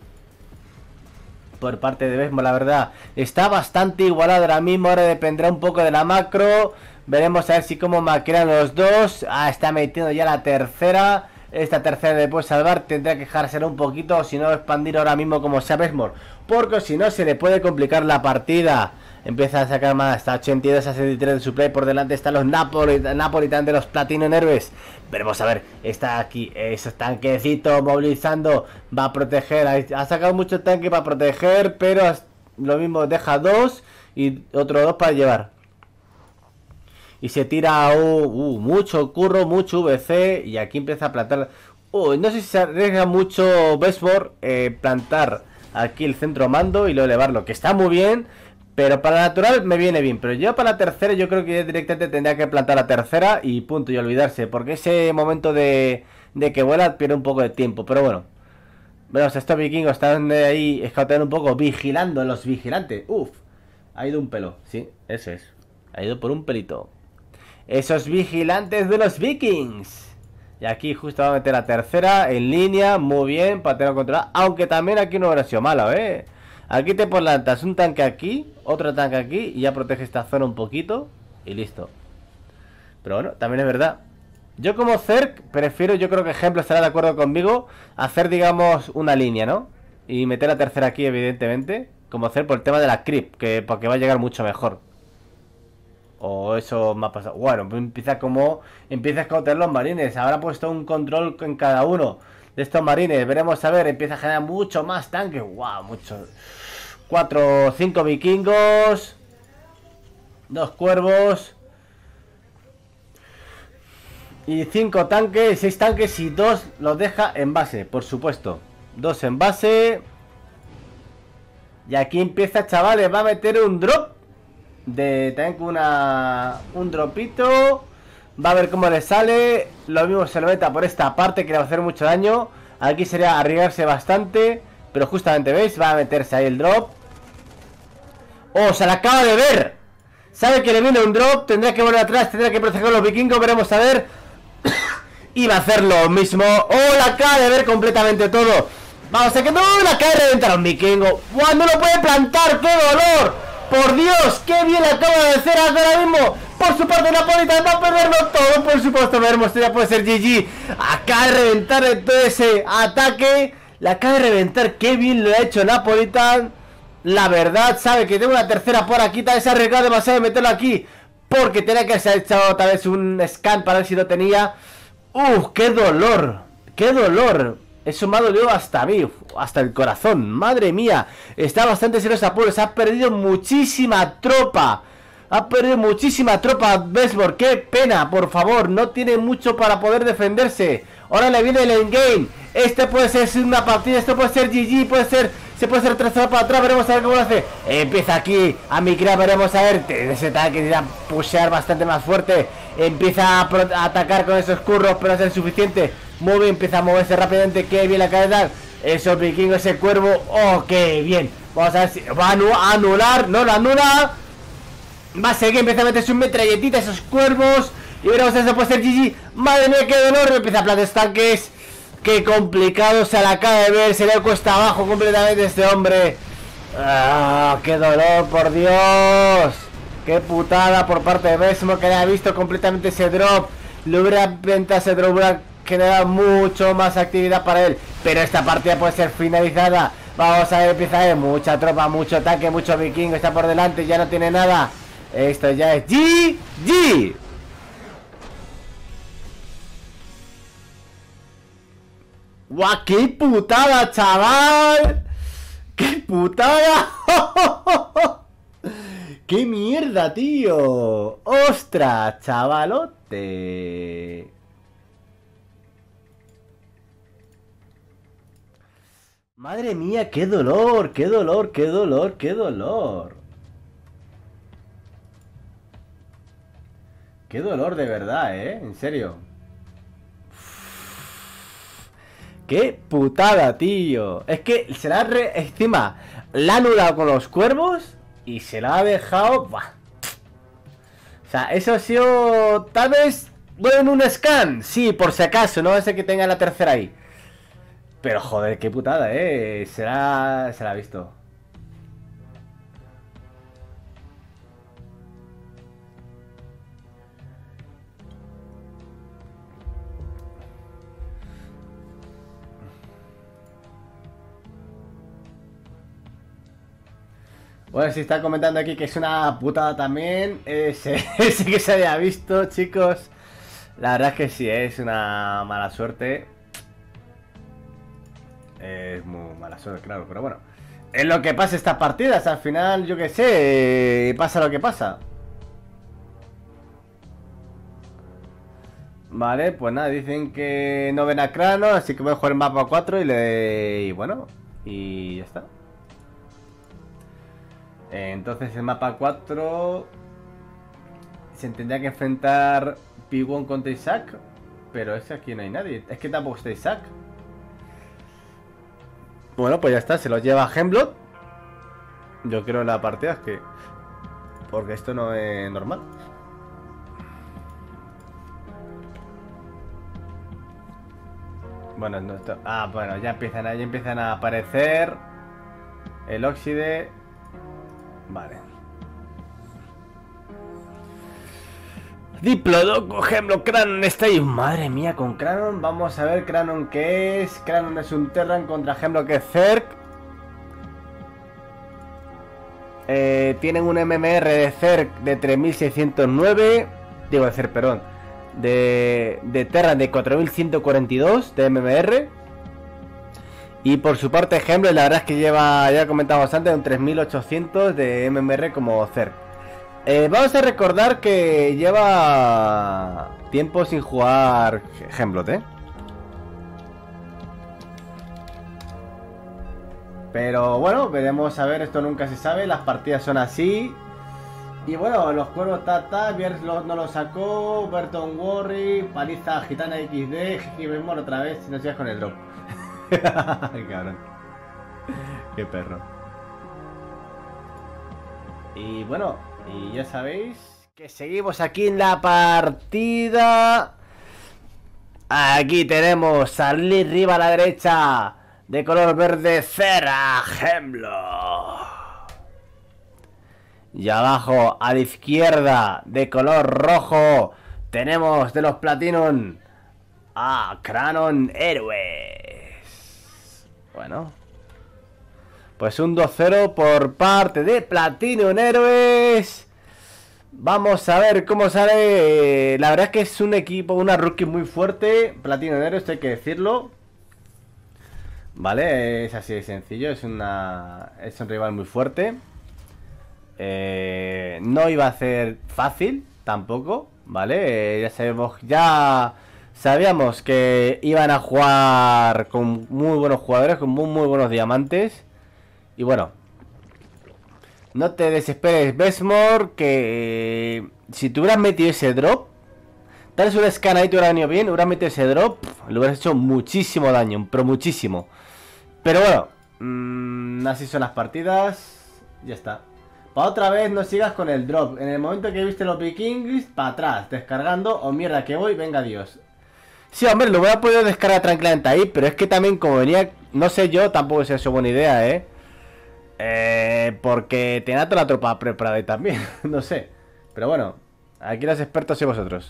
Por parte de Bestmore, la verdad. Está bastante igualado ahora mismo. Ahora dependerá un poco de la macro. Veremos a ver si como maquean los dos. Ah, está metiendo ya la tercera. Esta tercera de puede salvar. Tendrá que dejársela un poquito. O si no, expandir ahora mismo como sea Besmore. Porque si no, se le puede complicar la partida. Empieza a sacar más. Está 82 a 63 de su play. Por delante están los Napolitan de los Platino Héroes. Veremos a ver. Está aquí. Esos tanquecitos movilizando. Va a proteger. Ha sacado mucho tanque para proteger. Pero lo mismo deja dos. Y otro dos para llevar. Y se tira mucho curro, mucho VC. Y aquí empieza a plantar. No sé si se arriesga mucho Besmore plantar aquí el centro mando y luego elevarlo. Que está muy bien. Pero para la natural me viene bien. Pero yo para la tercera yo creo que directamente tendría que plantar la tercera y punto. Y olvidarse. Porque ese momento de que vuela pierde un poco de tiempo. Pero bueno. Bueno, estos vikingos están ahí escauteando un poco. Vigilando los vigilantes. Ha ido un pelo. Sí, eso es. Ha ido por un pelito. Esos vigilantes de los vikings. Y aquí justo va a meter la tercera en línea. Muy bien, para tenerlo controlado. Aunque también aquí no hubiera sido malo, Aquí te plantas un tanque aquí, otro tanque aquí y ya protege esta zona un poquito y listo. Pero bueno, también es verdad. Yo como Zerg prefiero, yo creo que Ejemplo estará de acuerdo conmigo, hacer digamos una línea, ¿no? Y meter la tercera aquí evidentemente. Como Zerg por el tema de la creep, porque va a llegar mucho mejor. O eso me ha pasado. Bueno, pues empieza a escautear los marines. Habrá puesto un control en cada uno de estos marines. Veremos a ver. Empieza a generar mucho más tanques. Wow, mucho. 4 o 5 vikingos. 2 cuervos. Y 5 tanques, 6 tanques y 2 los deja en base, por supuesto. 2 en base. Y aquí empieza, chavales, va a meter un drop. También con un dropito. Va a ver cómo le sale. Lo mismo se lo meta por esta parte, que le va a hacer mucho daño. Aquí sería arriesgarse bastante. Pero justamente, ¿veis? Va a meterse ahí el drop. Se la acaba de ver. Sabe que le viene un drop. Tendrá que volver atrás, tendrá que proteger a los vikingos. Veremos a ver. Y va a hacer lo mismo. La acaba de ver completamente todo. Vamos a que no la acaba de reventar a un vikingo. ¡No lo puede plantar! ¡Qué dolor! ¡Por Dios! ¡Qué bien acaba de hacer ahora mismo! Por su parte Napolitan va a perderlo todo. Por supuesto, veremos, ya puede ser GG. Acaba de reventar todo ese ataque. La acaba de reventar. ¡Qué bien lo ha hecho Napolitan! La verdad, sabe que tengo una tercera por aquí. Tal vez se ha arriesgado demasiado de meterlo aquí, porque tenía que haber echado tal vez un scan para ver si lo tenía. ¡Qué dolor! ¡Qué dolor! Eso me ha dolido hasta a mí, hasta el corazón. Madre mía, está bastante serio ese Apuros. Ha perdido muchísima tropa. Ha perdido muchísima tropa Besmore. Qué pena, por favor. No tiene mucho para poder defenderse. Ahora le viene el endgame. Este puede ser una partida, esto puede ser GG, se puede ser trazado para atrás. Veremos a ver cómo lo hace. Empieza aquí a migrar, veremos a ver. Ese tanque que a pushear bastante más fuerte. Empieza a atacar con esos curros, pero es suficiente. Muy bien, empieza a moverse rápidamente. Qué bien la cabeza. Esos vikingos, ese cuervo. Qué bien. Vamos a ver si va a anular. No lo anula. Va a seguir, empieza a meter sus metralletitas, esos cuervos. Y veremos si eso puede ser GG. Madre mía, qué dolor. Empieza a plantar tanques. Qué complicado, se la acaba de ver. Se le cuesta abajo completamente a este hombre. Qué dolor, por Dios. Qué putada por parte de Besmo, que le ha visto completamente ese drop. Le hubiera inventado ese drop, hubiera generado mucho más actividad para él. Pero esta partida puede ser finalizada. Vamos a ver, empieza a ver mucha tropa, mucho ataque, mucho vikingo. Está por delante, ya no tiene nada. Esto ya es GG. ¡Guau! ¡Qué putada, chaval! ¡Qué putada! ¡Qué mierda, tío! ¡Ostras, chavalote! Madre mía, qué dolor, qué dolor, qué dolor, qué dolor. Qué dolor de verdad, en serio. ¡Qué putada, tío! Es que se la ha encima la ha anulado con los cuervos y se la ha dejado. ¡Buah! O sea, eso ha sido tal vez bueno un scan. Sí, por si acaso, no ese que tenga la tercera ahí. Pero joder, qué putada, se la ha visto. Bueno, si está comentando aquí que es una putada también. Ese que se haya visto, chicos. La verdad es que sí, es una mala suerte. Es muy mala suerte, claro, pero bueno. Es lo que pasa estas partidas, al final, yo que sé, pasa lo que pasa. Vale, pues nada, dicen que no ven a Crano, así que voy a jugar el mapa 4 y bueno, y ya está. Entonces el mapa 4 se tendría que enfrentar P1 contra Isaac, pero es que aquí no hay nadie, es que tampoco está Isaac. Bueno, pues ya está, se lo lleva Hemblot. Yo creo en la partida es que... porque esto no es normal. Bueno, no esto... Ah, bueno, ya empiezan a aparecer el Oxide. Vale. Diplodocus, Hemlock, Cranon está ahí. Madre mía, con Cranon. Vamos a ver Cranon qué es. Cranon es un Terran contra Hemlock que es Zerg. Tienen un MMR de Zerg de 3609. Digo de Zerg, perdón. De Terran de 4142 de MMR. Y por su parte Hemlock, la verdad es que lleva, ya comentamos antes, un 3800 de MMR como Zerg. Vamos a recordar que lleva tiempo sin jugar Hemblot, Pero bueno, veremos a ver, esto nunca se sabe, las partidas son así. Y bueno, los cuervos Biers no lo sacó, Burton Worry, Paliza Gitana XD, Gigimemor otra vez, si no sigas con el drop. Cabrón. Qué perro. Y bueno, y ya sabéis que seguimos aquí en la partida. Aquí tenemos a Lee Riva a la derecha, de color verde, Cera Hemlock. Y abajo a la izquierda, de color rojo, tenemos de los Platinum a Cranon Héroes. Bueno, pues un 2-0 por parte de Platinum Héroes. Vamos a ver cómo sale. La verdad es que es un equipo, una rookie muy fuerte. Platinum Héroes, hay que decirlo. Vale, es así de sencillo. Es un rival muy fuerte. No iba a ser fácil tampoco, ¿vale? Ya sabíamos que iban a jugar con muy buenos jugadores, con muy buenos diamantes. Y bueno, no te desesperes, Besmore, que si te hubieras metido ese drop, tal vez un scan ahí te hubiera venido bien, hubieras metido ese drop, le hubieras hecho muchísimo daño, pero muchísimo. Pero bueno, así son las partidas, ya está. Para otra vez no sigas con el drop. En el momento que viste los vikings, para atrás, descargando, o mierda que voy, venga Dios. Sí, hombre, lo hubiera podido descargar tranquilamente ahí, pero es que también como venía, no sé yo, tampoco es eso buena idea, porque tenía toda la tropa preparada ahí también, no sé. Pero bueno, aquí los expertos sois vosotros.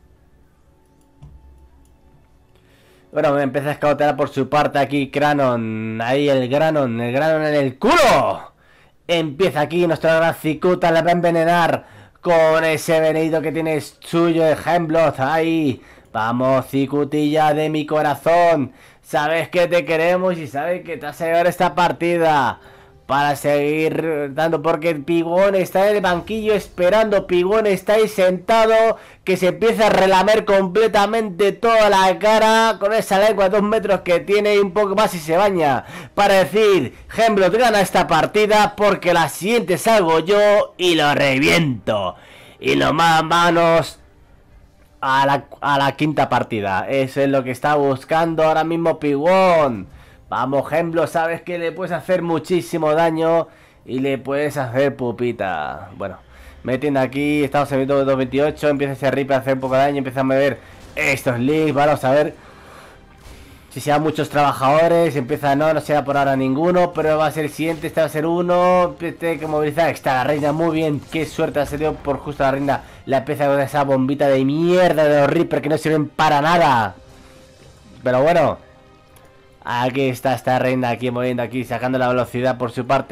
Bueno, me empieza a escautear por su parte aquí Cranon. Ahí el Granon en el culo. Empieza aquí nuestro gran cicuta, le va a envenenar con ese veneno que tiene suyo de Hemblot. Ahí, vamos, cicutilla de mi corazón. Sabes que te queremos y sabes que te vas a llevar esta partida para seguir dando, porque Pigón está en el banquillo esperando. Pigón está ahí sentado, que se empieza a relamer completamente toda la cara con esa lengua de 2 metros que tiene y un poco más y se baña para decir: Hemblot gana esta partida porque la siguiente salgo yo y lo reviento. Y lo más manos a la quinta partida. Eso es lo que está buscando ahora mismo Pigón. Vamos, Hemblot, sabes que le puedes hacer muchísimo daño y le puedes hacer pupita. Bueno, metiendo aquí, estamos en el 228, empieza ese rip a hacer un poco de daño, empieza a mover estos leaks. Vamos a ver si se dan muchos trabajadores. Empieza, no se da por ahora ninguno, pero va a ser el siguiente, este va a ser uno. Tiene que movilizar, está la reina, muy bien, qué suerte ha salido por justo la reina. La empieza con esa bombita de mierda de los Reaper que no sirven para nada. Pero bueno, aquí está esta reina aquí moviendo aquí, sacando la velocidad por su parte.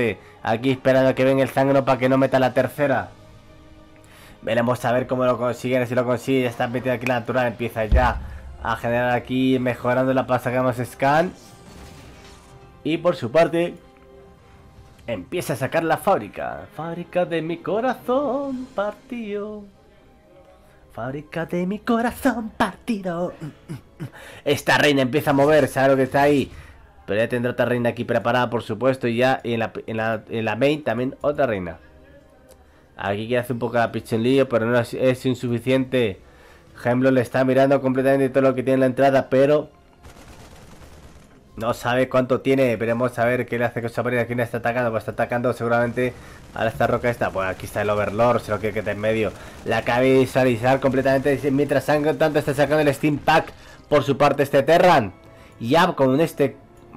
Aquí esperando a que venga el zángano para que no meta la tercera. Veremos a ver cómo lo consiguen. Si lo consigue, ya está metido aquí la natural. Empieza ya a generar aquí, mejorando la pasta que vamos scan. Y por su parte, empieza a sacar la fábrica. Fábrica de mi corazón partido. Fábrica de mi corazón partido. Esta reina empieza a mover, sabe lo que está ahí. Pero ya tendrá otra reina aquí preparada, por supuesto. Y ya en la main también otra reina. Aquí quiere hacer un poco la lío, pero no es insuficiente. Hemlock le está mirando completamente todo lo que tiene en la entrada, pero no sabe cuánto tiene. Veremos a ver qué le hace con esa pared. ¿Quién está atacando? Pues está atacando seguramente a esta roca esta. Pues aquí está el Overlord, se lo que está en medio. La acaba de visualizar completamente. Mientras tanto está sacando el Steam Pack por su parte este Terran. Ya con esta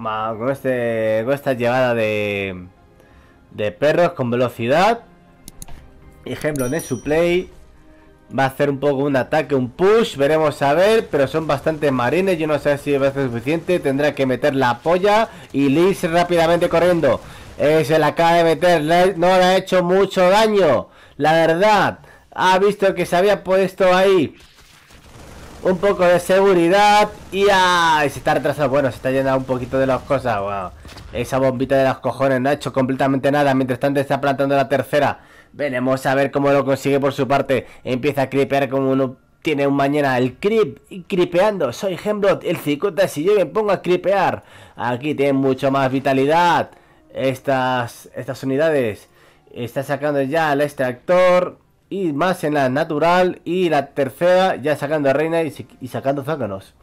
llevada de perros con velocidad. Y Hemlock en su play va a hacer un poco un ataque, un push, veremos a ver, pero son bastantes marines, yo no sé si va a ser suficiente, tendrá que meter la polla y irse rápidamente corriendo. Se la acaba de meter, no le ha hecho mucho daño, la verdad, ha visto que se había puesto ahí un poco de seguridad y se está retrasando, bueno, se está llenando un poquito de las cosas, wow. Esa bombita de los cojones no ha hecho completamente nada, mientras tanto está plantando la tercera. Veremos a ver cómo lo consigue por su parte. Empieza a creepear como uno tiene un mañana. El creep, creepeando. Soy Hemlock, el cicuta. Si yo me pongo a creepear, aquí tienen mucho más vitalidad estas unidades. Está sacando ya el extractor y más en la natural. Y la tercera ya sacando a reina y sacando zánganos.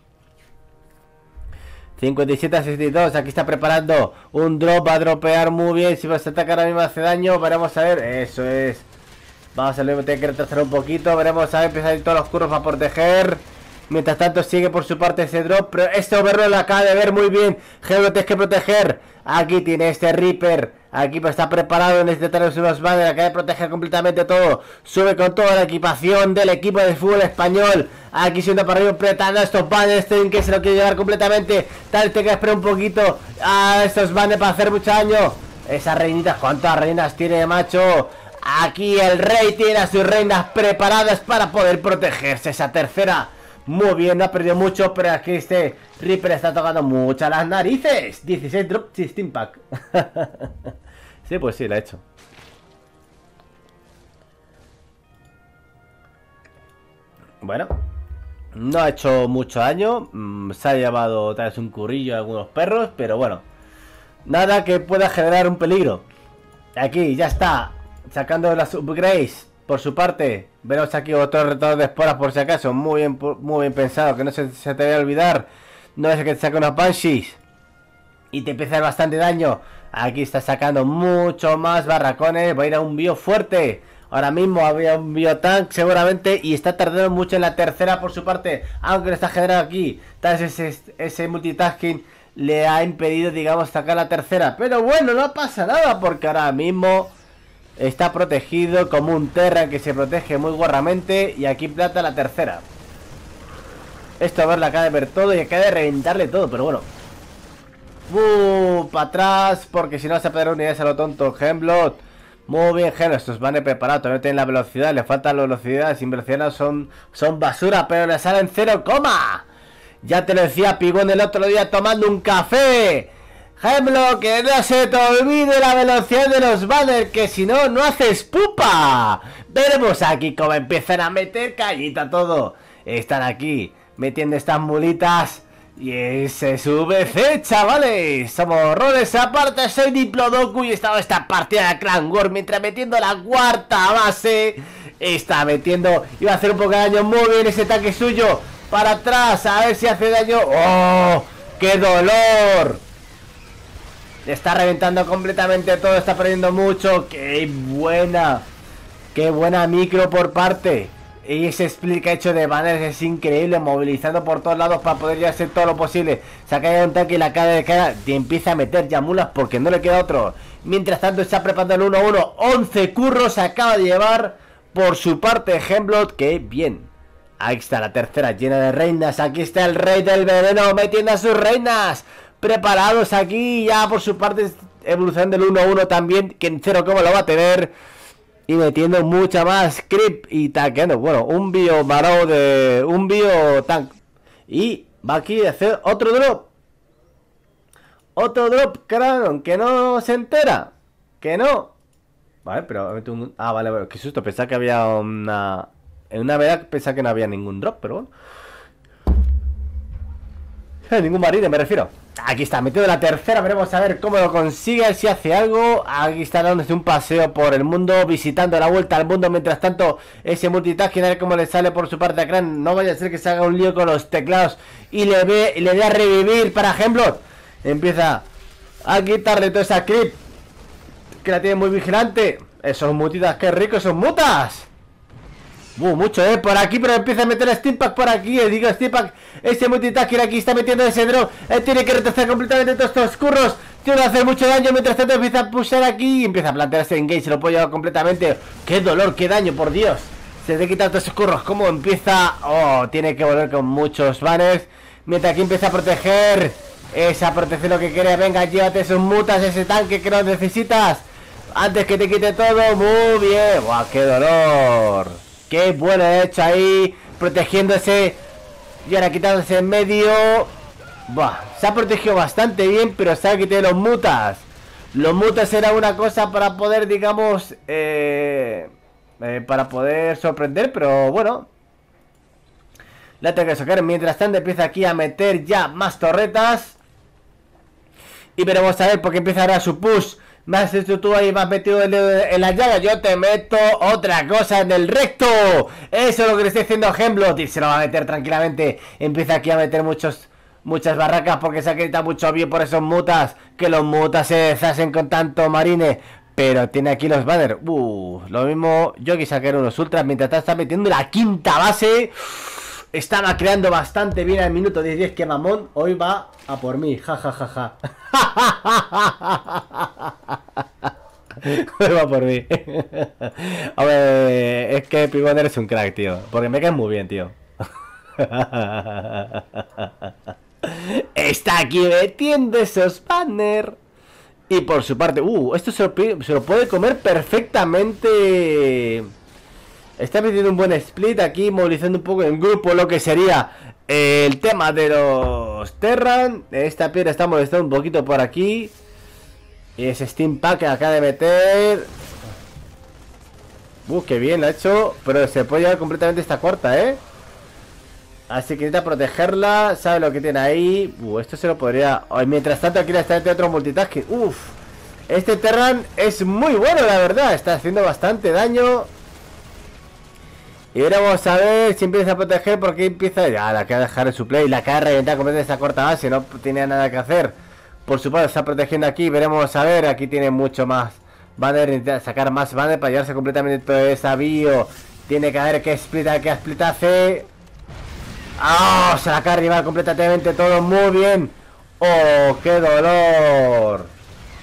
57 a 62, aquí está preparando un drop, va a dropear muy bien. Si vas a atacar ahora mismo hace daño, veremos a ver, eso es. Vamos a tener que retrasar un poquito, veremos a ver, empiezan a ir todos los curros para proteger. Mientras tanto sigue por su parte ese drop, pero este Overlord lo acaba de ver muy bien. Hemlock tienes que proteger, aquí tiene este Reaper, aquí está preparado, necesita tener unos banners, acaba de proteger completamente todo. Sube con toda la equipación del equipo de fútbol español. Aquí siendo para arriba apretando estos banners, que se lo quiere llevar completamente. Tal, te que esperar un poquito a estos banners para hacer mucho daño. Esas reinitas, ¿cuántas reinas tiene, macho? Aquí el rey tiene a sus reinas preparadas para poder protegerse. Esa tercera, muy bien, no ha perdido mucho, pero aquí este Reaper está tocando mucho las narices. 16 drop Steam Pack. Sí, pues sí, lo ha hecho. Bueno, no ha hecho mucho daño. Se ha llevado otra vez un currillo a algunos perros, pero bueno, nada que pueda generar un peligro. Aquí ya está sacando las upgrades por su parte. Veremos aquí otro retorno de esporas por si acaso. Muy bien pensado, que no se te vaya a olvidar. No es que te saque unos banshees y te empieza a dar bastante daño. Aquí está sacando mucho más barracones. Va a ir a un bio fuerte. Ahora mismo había un biotank seguramente. Y está tardando mucho en la tercera por su parte. Aunque lo está generando aquí. Tal vez ese multitasking le ha impedido, digamos, sacar la tercera. Pero bueno, no pasa nada, porque ahora mismo está protegido como un Terran que se protege muy guarramente. Y aquí plata la tercera. Esto a ver, la acaba de ver todo y acaba de reventarle todo, pero bueno. Para atrás, porque si no se perderá unidades a lo tonto. Hemlock, muy bien, Hemlock, estos van preparados, todavía no tienen la velocidad, le faltan la velocidad, sin velocidad son basura, pero le salen 0, ya te lo decía Pigón el otro día tomando un café. Hemlock, que no se te olvide la velocidad de los banners, que si no, no haces pupa. Veremos aquí cómo empiezan a meter callita todo. Están aquí metiendo estas mulitas. Y ese es VC, chavales. Somos roles aparte, soy Diplodocus y he estado esta partida de Clan Wars mientras metiendo la cuarta base. Está metiendo, iba a hacer un poco de daño. Muy bien ese ataque suyo. Para atrás, a ver si hace daño. ¡Oh! ¡Qué dolor! Le está reventando completamente todo, está perdiendo mucho. ¡Qué buena! ¡Qué buena micro por parte! Y ese split que ha hecho de banners es increíble, movilizando por todos lados para poder ya hacer todo lo posible. Saca ya un tanque y la cara de cara y empieza a meter ya mulas porque no le queda otro. Mientras tanto está preparando el 1-1. 11 curros se acaba de llevar por su parte Hemlock. ¡Qué bien! Ahí está la tercera llena de reinas. Aquí está el rey del veneno metiendo a sus reinas. Preparados aquí ya por su parte. evolucionando el 1-1 también, que en 0 como lo va a tener. Y metiendo mucha más creep y tanqueando. Bueno, un bio maró de... un bio tank. Y va aquí a hacer otro drop. Otro drop, Cranon, que no se entera. Que no. Vale, pero... ah, vale, qué susto. Pensaba que había una... En una verdad pensaba que no había ningún drop, pero bueno. Ningún marine, me refiero. Aquí está, metido la tercera. Veremos a ver cómo lo consigue, si hace algo. Aquí está dándose un paseo por el mundo, visitando la vuelta al mundo. Mientras tanto, ese multitasking, a ver cómo le sale por su parte a Cran. No vaya a ser que se haga un lío con los teclados y le dé a revivir para ejemplo. Empieza a quitarle toda esa creep, que la tiene muy vigilante. Esos mutitas, qué ricos esos mutas. Mucho, por aquí, pero empieza a meter a Steampack por aquí. Digo, Steampack, ese multitasking aquí está metiendo ese drop. Tiene que retrasar completamente todos estos curros. Tiene que hacer mucho daño. Mientras tanto empieza a pushar aquí y empieza a plantearse en engage. Se lo puede llevar completamente. Qué dolor, qué daño, por Dios. Se te quitan todos esos curros. Cómo empieza. Oh, tiene que volver con muchos banners. Mientras aquí empieza a proteger. Esa protección lo que quiere. Venga, llévate esos mutas, ese tanque que no necesitas. Antes que te quite todo. Muy bien. Buah, qué dolor. Qué bueno hecho ahí, protegiéndose y ahora quitándose en medio. Buah, se ha protegido bastante bien, pero sabe que tiene los mutas. Los mutas era una cosa para poder, digamos, para poder sorprender, pero bueno. La tengo que sacar. Mientras tanto empieza aquí a meter ya más torretas. Y veremos a ver, porque empieza ahora su push. Más esto tú ahí, más metido el dedo en la llaga. Yo te meto otra cosa en el recto. Eso es lo que le estoy diciendo a Hemblot. Y se lo va a meter tranquilamente. Empieza aquí a meter muchas barracas, porque se ha quitado mucho bien por esos mutas. Que los mutas se deshacen con tanto marine. Pero tiene aquí los banners. Lo mismo. Yo quise sacar unos ultras. Mientras está metiendo la quinta base. Estaba creando bastante bien al minuto 10-10. Que mamón, hoy va a por mí. Ja, ja, ja, ja. Hoy va por mí. A ver, es que Pigoner es un crack, tío. Porque me caes muy bien, tío. Está aquí metiendo esos banners. Y por su parte, esto se lo puede comer perfectamente. Está metiendo un buen split aquí, movilizando un poco en grupo lo que sería el tema de los Terran. Esta piedra está molestando un poquito por aquí. Y ese Steampack que acaba de meter. Qué bien lo ha hecho. Pero se puede llevar completamente esta cuarta, Así que necesita protegerla. Sabe lo que tiene ahí. Esto se lo podría... mientras tanto aquí le está metiendo otro multitasking. Este Terran es muy bueno, la verdad. Está haciendo bastante daño. Y ahora vamos a ver si empieza a proteger, porque empieza... Ya, la que va a dejar en su play. La que va a reventar completamente esta corta base. No tiene nada que hacer. Por supuesto, está protegiendo aquí. Veremos a ver. Aquí tiene mucho más banner. Necesita sacar más banner para llevarse completamente toda esa bio. Tiene que haber que splitace. Se la acaba de arribar completamente todo. Muy bien. Qué dolor.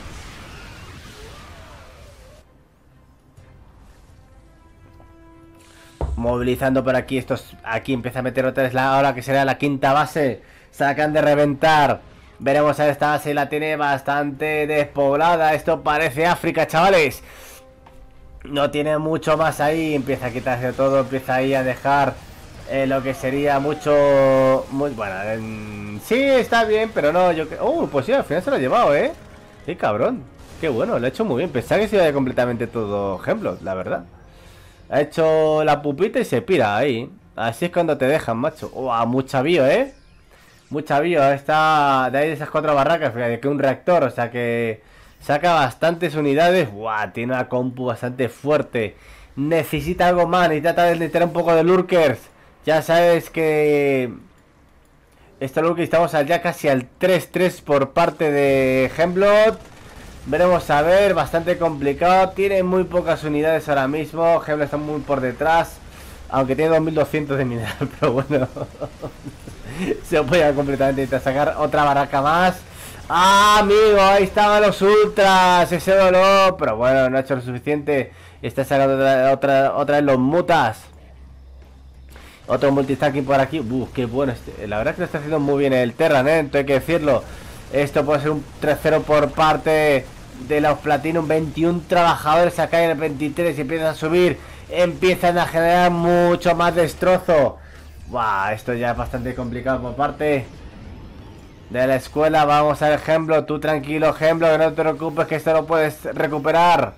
Movilizando por aquí estos. Aquí empieza a meter otra vez ahora que será la quinta base. Se la acaban de reventar. Veremos a ver, esta base la tiene bastante despoblada. Esto parece África, chavales. No tiene mucho más ahí. Empieza a quitarse todo. Empieza ahí a dejar lo que sería mucho... bueno, sí, está bien, pero no, yo creo... pues sí, al final se lo ha llevado, Qué cabrón. Qué bueno, lo ha hecho muy bien. Pensaba que se iba a ir completamente todo Hemblot, la verdad. Ha hecho la pupita y se pira ahí. Así es cuando te dejan, macho. Mucha bio, mucha bio. Está de ahí de esas 4 barracas. Fíjate que un reactor, o sea que saca bastantes unidades. Tiene una compu bastante fuerte. Necesita algo más. Necesita meter un poco de lurkers. Ya sabes que este lurker estamos ya casi al 3-3 por parte de Hemblot. Veremos a ver, bastante complicado. Tiene muy pocas unidades ahora mismo. Hemblot está muy por detrás, aunque tiene 2200 de mineral, pero bueno. Se puede completamente intentar sacar otra barraca más. Amigo, ahí estaban los ultras. Ese dolor, pero bueno, no ha hecho lo suficiente. Está sacando otra vez los mutas. Otro multistacking por aquí. Qué bueno. La verdad es que lo está haciendo muy bien el Terran, entonces hay que decirlo. Esto puede ser un 3-0 por parte de los Platinum, 21 trabajadores acá en el 23 y empiezan a subir, empiezan a generar mucho más destrozo. Buah, esto ya es bastante complicado por parte de la escuela. Vamos al ejemplo, tú tranquilo, ejemplo, que no te preocupes, que esto lo puedes recuperar.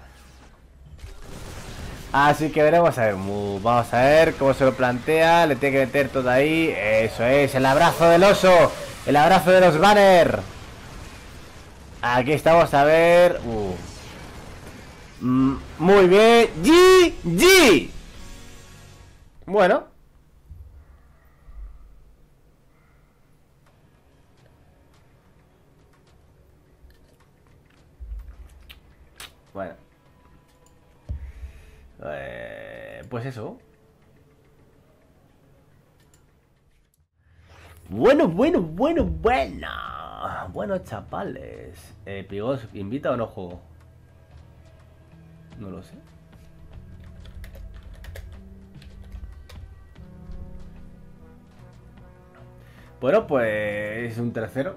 Así que veremos, a ver, vamos a ver cómo se lo plantea. Le tiene que meter todo ahí. Eso es, el abrazo del oso, el abrazo de los banners. Aquí estamos, a ver. Muy bien. GG. Bueno. Bueno. Pues eso. Bueno. Bueno, chavales. Pigos, ¿invita o no juego? No lo sé. Bueno, pues un tercero.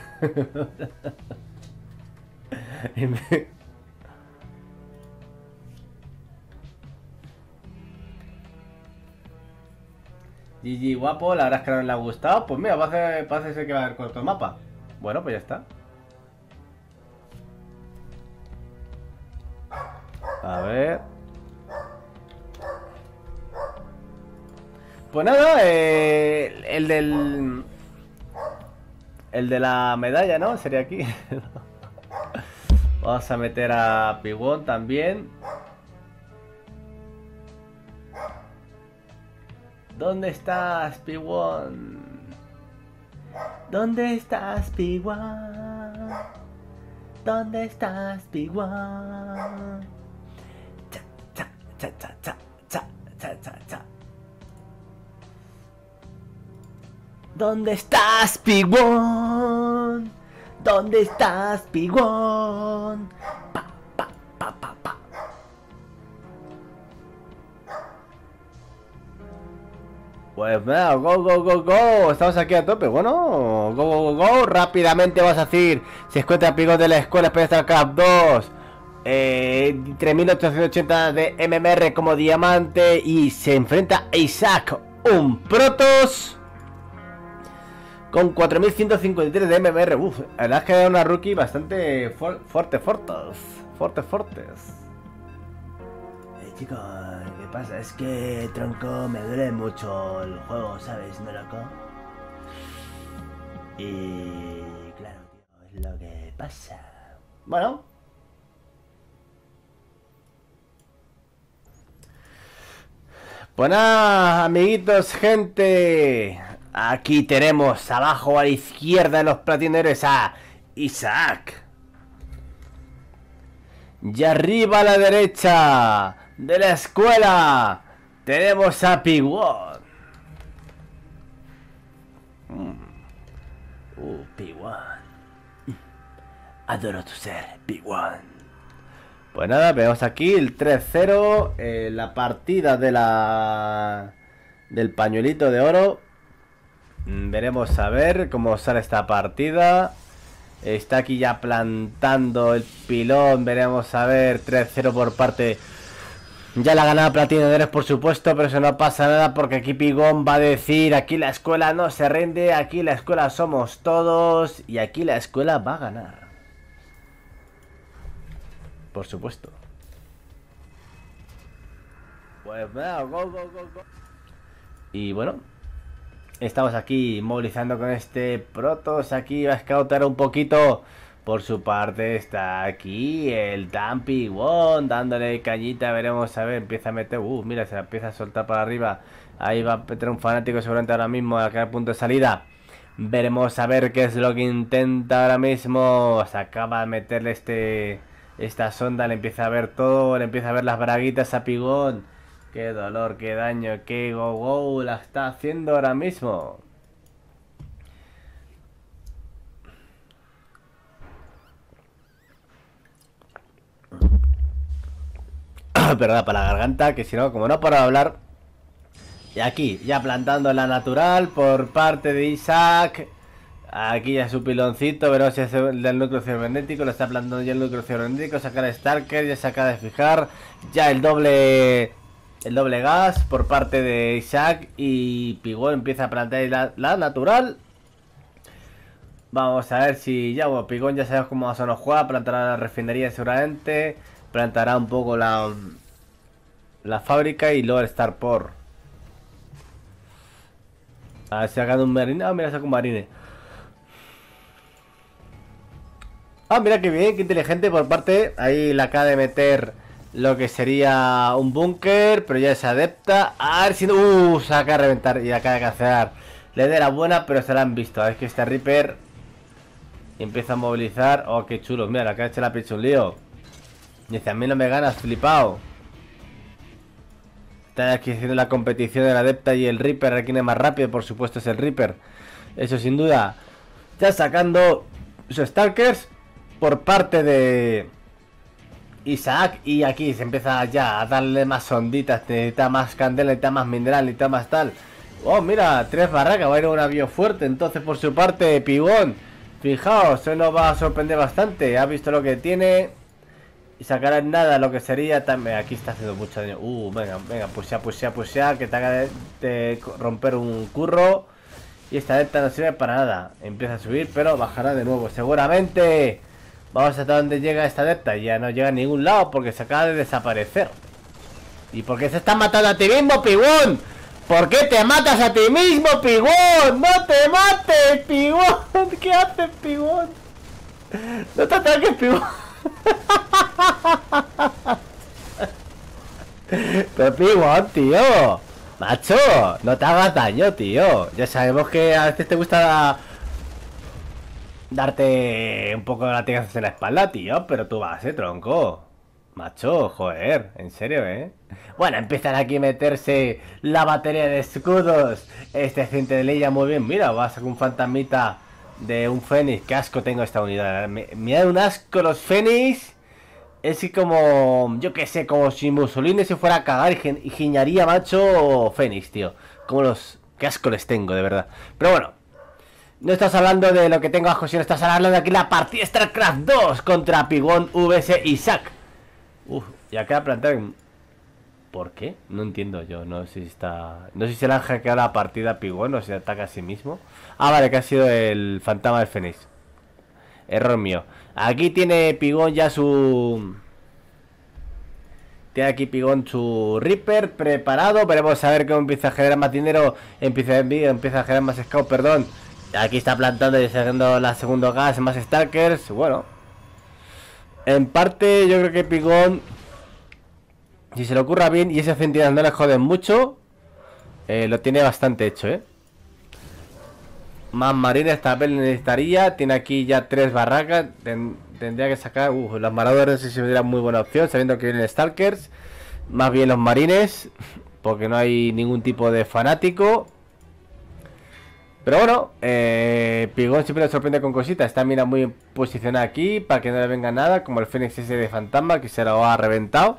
GG guapo, la verdad es que no le ha gustado. Pues mira, parece ser que va a haber corto el mapa. Bueno, pues ya está. A ver. Pues nada, el de la medalla, ¿no? Sería aquí. Vamos a meter a Pigón también. ¿Dónde estás, Pigón? ¿Dónde estás, Pigón? ¿Dónde estás, Pigón? Cha, cha, cha, cha, cha, cha, cha, cha. ¿Dónde estás, Pigón? ¿Dónde estás, Pigón? Pa, pa, pa, pa, pa. Pues nada, go. Estamos aquí a tope. Bueno, go. Rápidamente vas a decir. Se encuentra Pigón de la escuela Special Cup 2. 3880 de MMR como diamante. Y se enfrenta a Isaac, un Protoss con 4153 de MMR. Uf, la verdad es que era una rookie bastante fortes. Chicos, ¿qué pasa? Es que, tronco, me duele mucho el juego, ¿sabes, no, loco? Y claro, tío, es lo que pasa. Bueno. Pues nada, amiguitos, gente. Aquí tenemos abajo a la izquierda de los platineros a Isaac. Y arriba a la derecha de la escuela tenemos a Pigón. Pigón. Adoro tu ser, Pigón. Pues nada, vemos aquí el 3-0. La partida de del pañuelito de oro. Veremos a ver cómo sale esta partida. Está aquí ya plantando el pilón. Veremos a ver. 3-0 por parte. Ya la ganada Platinadores, por supuesto. Pero eso no pasa nada porque aquí Pigón va a decir: aquí la escuela no se rinde. Aquí la escuela somos todos. Y aquí la escuela va a ganar. Por supuesto. Pues nada, go. Y bueno, estamos aquí movilizando con este Protoss. Aquí va a scoutar un poquito. Por su parte está aquí el Dan Pigón dándole cañita. Veremos a ver, empieza a meter. Mira, se la empieza a soltar para arriba. Ahí va a meter un fanático seguramente ahora mismo a cada punto de salida. Veremos a ver qué es lo que intenta ahora mismo. Se acaba de meterle esta sonda. Le empieza a ver todo. Le empieza a ver las braguitas a Pigón. Qué dolor, qué daño, qué go la está haciendo ahora mismo. Perdón para la garganta, que si no, como no paro de hablar. Y aquí, ya plantando la natural por parte de Isaac. Aquí ya su piloncito, veremos si es el del núcleo cibernético. Lo está plantando ya el núcleo cibernético. Sacar a Starker, ya se acaba de fijar. Ya el doble gas por parte de Isaac. Y Pigón empieza a plantear la natural. Vamos a ver si ya, bueno, Pigón ya sabemos cómo más o menos juega. Plantará la refinería seguramente. Plantará un poco la fábrica y luego el Starport. A ver si saca un marine. Ah, mira, saca un marine. Ah, mira qué bien, qué inteligente por parte. Ahí la acaba de meter lo que sería un búnker, pero ya se adapta. A ver si no. Se acaba de reventar y acaba de cancelar. Le de la buena, pero se la han visto. Es que este Reaper empieza a movilizar. Oh, qué chulo. Mira, la acaba de echar la picha un lío. Dice, a mí no me ganas, flipado. Está aquí haciendo la competición del Adepta y el Reaper. ¿A quién es más rápido? Por supuesto es el Reaper. Eso sin duda. Ya sacando sus Stalkers por parte de Isaac. Y aquí se empieza ya a darle más onditas. Necesita más candela, necesita más mineral, necesita más tal. Oh, mira, 3 barracas. Va a ir un avión fuerte. Entonces por su parte, Pigón. Fijaos, se nos va a sorprender bastante. Ha visto lo que tiene. Y sacará en nada lo que sería también. Aquí está haciendo mucho daño. Venga, pusea, que te haga de romper un curro. Y esta delta no sirve para nada. Empieza a subir, pero bajará de nuevo. Seguramente. Vamos hasta donde llega esta delta. Ya no llega a ningún lado porque se acaba de desaparecer. ¿Y por qué se está matando a ti mismo, Pigón? ¿Por qué te matas a ti mismo, Pigón? ¡No te mates, Pigón! ¿Qué haces, Pigón? No te ataques, Pigón. Pero Pigón, tío. Macho, no te hagas daño, tío. Ya sabemos que a veces te gusta darte un poco de latigazos en la espalda, tío. Pero tú vas, tronco. Macho, joder, en serio, Bueno, empiezan aquí a meterse la batería de escudos. Este centinela muy bien. Mira, va a sacar un fantasmita de un Fénix. Qué asco tengo esta unidad. Me da un asco los Fénix. Es como, yo qué sé, como si Mussolini se fuera a cagar y giñaría, macho, Fénix, tío. Como los... Qué asco les tengo, de verdad. Pero bueno, no estás hablando de lo que tengo abajo, sino estás hablando de aquí la partida StarCraft 2 contra Pigón vs Isaac. Y acaba de plantar... ¿Por qué? No entiendo yo, no sé si está... No sé si se le han hackeado la partida a Pigón o se ataca a sí mismo. Ah, vale, que ha sido el fantasma del Fénix. Error mío. Aquí tiene Pigón ya su... Tiene aquí Pigón su Reaper preparado. Veremos a ver cómo empieza a generar más dinero. Empieza a generar más Scout, perdón. Aquí está plantando y sacando la segunda gas, más Stalkers. Bueno, en parte yo creo que Pigón, si se le ocurra bien y ese centinela no le joden mucho, lo tiene bastante hecho, Más marines también necesitaría. Tiene aquí ya 3 barracas. Tendría que sacar... los maradores no sé si sería muy buena opción, sabiendo que vienen Stalkers. Más bien los marines, porque no hay ningún tipo de fanático. Pero bueno, Pigón siempre le sorprende con cositas. Está mira muy posicionada aquí para que no le venga nada, como el Fénix ese de fantasma que se lo ha reventado.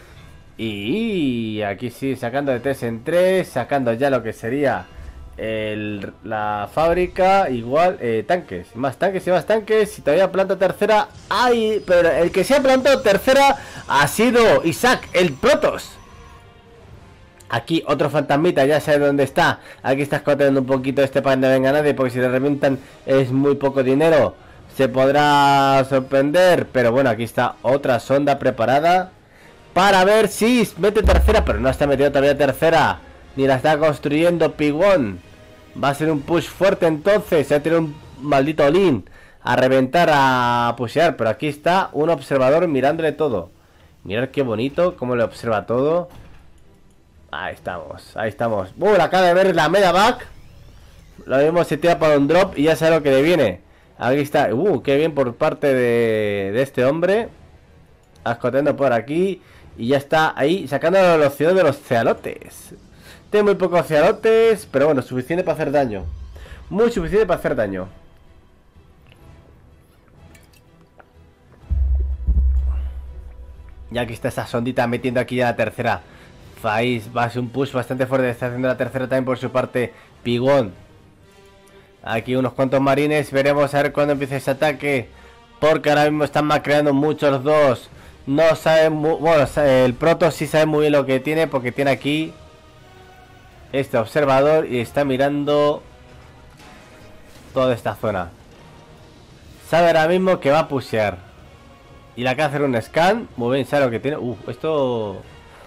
Y aquí sí, sacando de 3 en 3, sacando ya lo que sería la fábrica. Igual, tanques y más tanques. Y todavía planta tercera. ¡Ay! Pero el que se ha plantado tercera ha sido Isaac, el Protoss. Aquí otro fantasmita, ya sabe dónde está. Aquí está escondiendo un poquito este para que no venga nadie, porque si le revientan es muy poco dinero. Se podrá sorprender, pero bueno, aquí está otra sonda preparada para ver si mete tercera, pero no está metido todavía tercera, ni la está construyendo Pigón. Va a ser un push fuerte entonces. Se ha tirado un maldito all-in a reventar, a pushear, pero aquí está un observador mirándole todo. Mirad qué bonito, cómo le observa todo. Ahí estamos, ahí estamos. Acaba de ver la medevac. Lo mismo se tira para un drop y ya sabe lo que le viene. Aquí está, qué bien por parte de este hombre. Ascoteando por aquí. Y ya está ahí sacando la velocidad de los cealotes. Tiene muy pocos cealotes, pero bueno, suficiente para hacer daño. Muy suficiente para hacer daño. Ya que está esa sondita metiendo aquí ya la tercera. Va a ser un push bastante fuerte. Está haciendo la tercera también por su parte Pigón. Aquí unos cuantos marines. Veremos a ver cuándo empieza ese ataque. Porque ahora mismo están macreando mucho los dos. No saben bueno, el proto sí sabe muy bien lo que tiene. Porque tiene aquí este observador y está mirando toda esta zona. Sabe ahora mismo que va a pushear. Y le acaba de hacer un scan. Muy bien, sabe lo que tiene. Esto...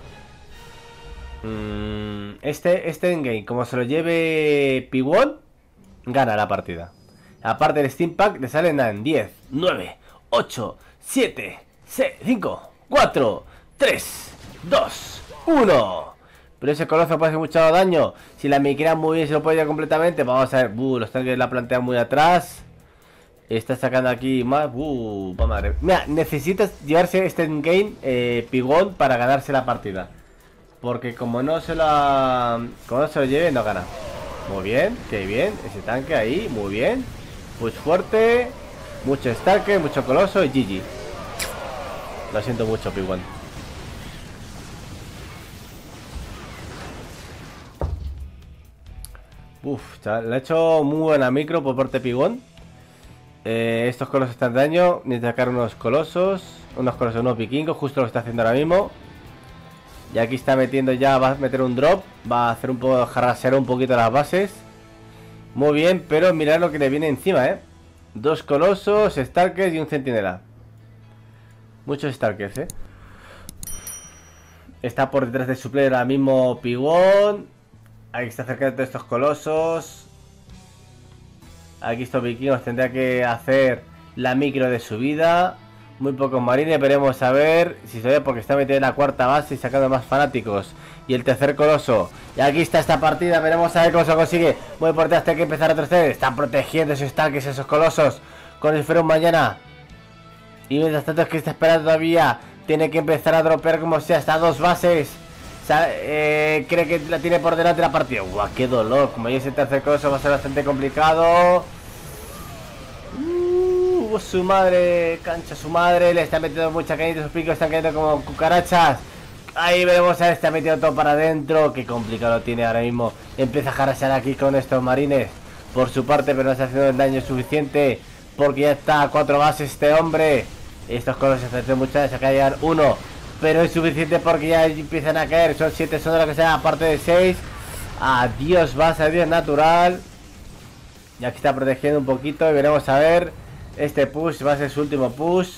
Este endgame, como se lo lleve P1, gana la partida. Aparte del Steam Pack, le salen en 10, 9, 8, 7, 6, 5, 4, 3, 2, 1. Pero ese coloso puede hacer mucho daño. Si la miquera muy bien, se lo puede llevar completamente. Vamos a ver. Los tanques la plantean muy atrás. Está sacando aquí más. Madre. Mira, necesitas llevarse este endgame Pigón para ganarse la partida. Porque como no se lo lleve, no gana. Muy bien, qué bien. Ese tanque ahí, muy bien. Push fuerte. Mucho Starker, mucho coloso y GG. Lo siento mucho, P1. Chaval, le ha hecho muy buena micro por parte de P1. Estos colosos están de daño. Necesita sacar unos colosos, unos vikingos, justo lo que está haciendo ahora mismo. Y aquí está metiendo ya, va a meter un drop. Va a hacer un poco, jarrasear un poquito las bases. Muy bien, pero mirad lo que le viene encima, Dos colosos, Starkers y un centinela. Muchos Starkers, Está por detrás de su player ahora mismo Pigón. Aquí está cerca de estos colosos. Aquí estos vikingos tendrá que hacer la micro de su vida. Muy pocos marines, veremos a ver si se ve porque está metido en la cuarta base y sacando más fanáticos. Y el tercer coloso. Y aquí está esta partida, veremos a ver cómo se consigue. Muy importante, hay que empezar a retroceder. Están protegiendo esos tanques, esos colosos con el Esfero mañana. Y mientras tanto es que está esperando todavía. Tiene que empezar a dropear como sea hasta dos bases. Cree que la tiene por delante la partida. ¡Guau, qué dolor! Como ya ese tercer coloso va a ser bastante complicado. Su madre, cancha su madre. Le está metiendo mucha cañita, sus picos están cayendo como cucarachas. Ahí veremos a ver, está metiendo todo para adentro. Qué complicado lo tiene ahora mismo. Empieza a jarasear aquí con estos marines por su parte, pero no está haciendo el daño suficiente porque ya está a 4 bases este hombre. Estos colos se hacen muchas veces a caer uno, pero es suficiente porque ya empiezan a caer. Son 7, son de lo que sea, aparte de 6. Adiós base, adiós natural. Y aquí está protegiendo un poquito y veremos a ver. Este push va a ser su último push.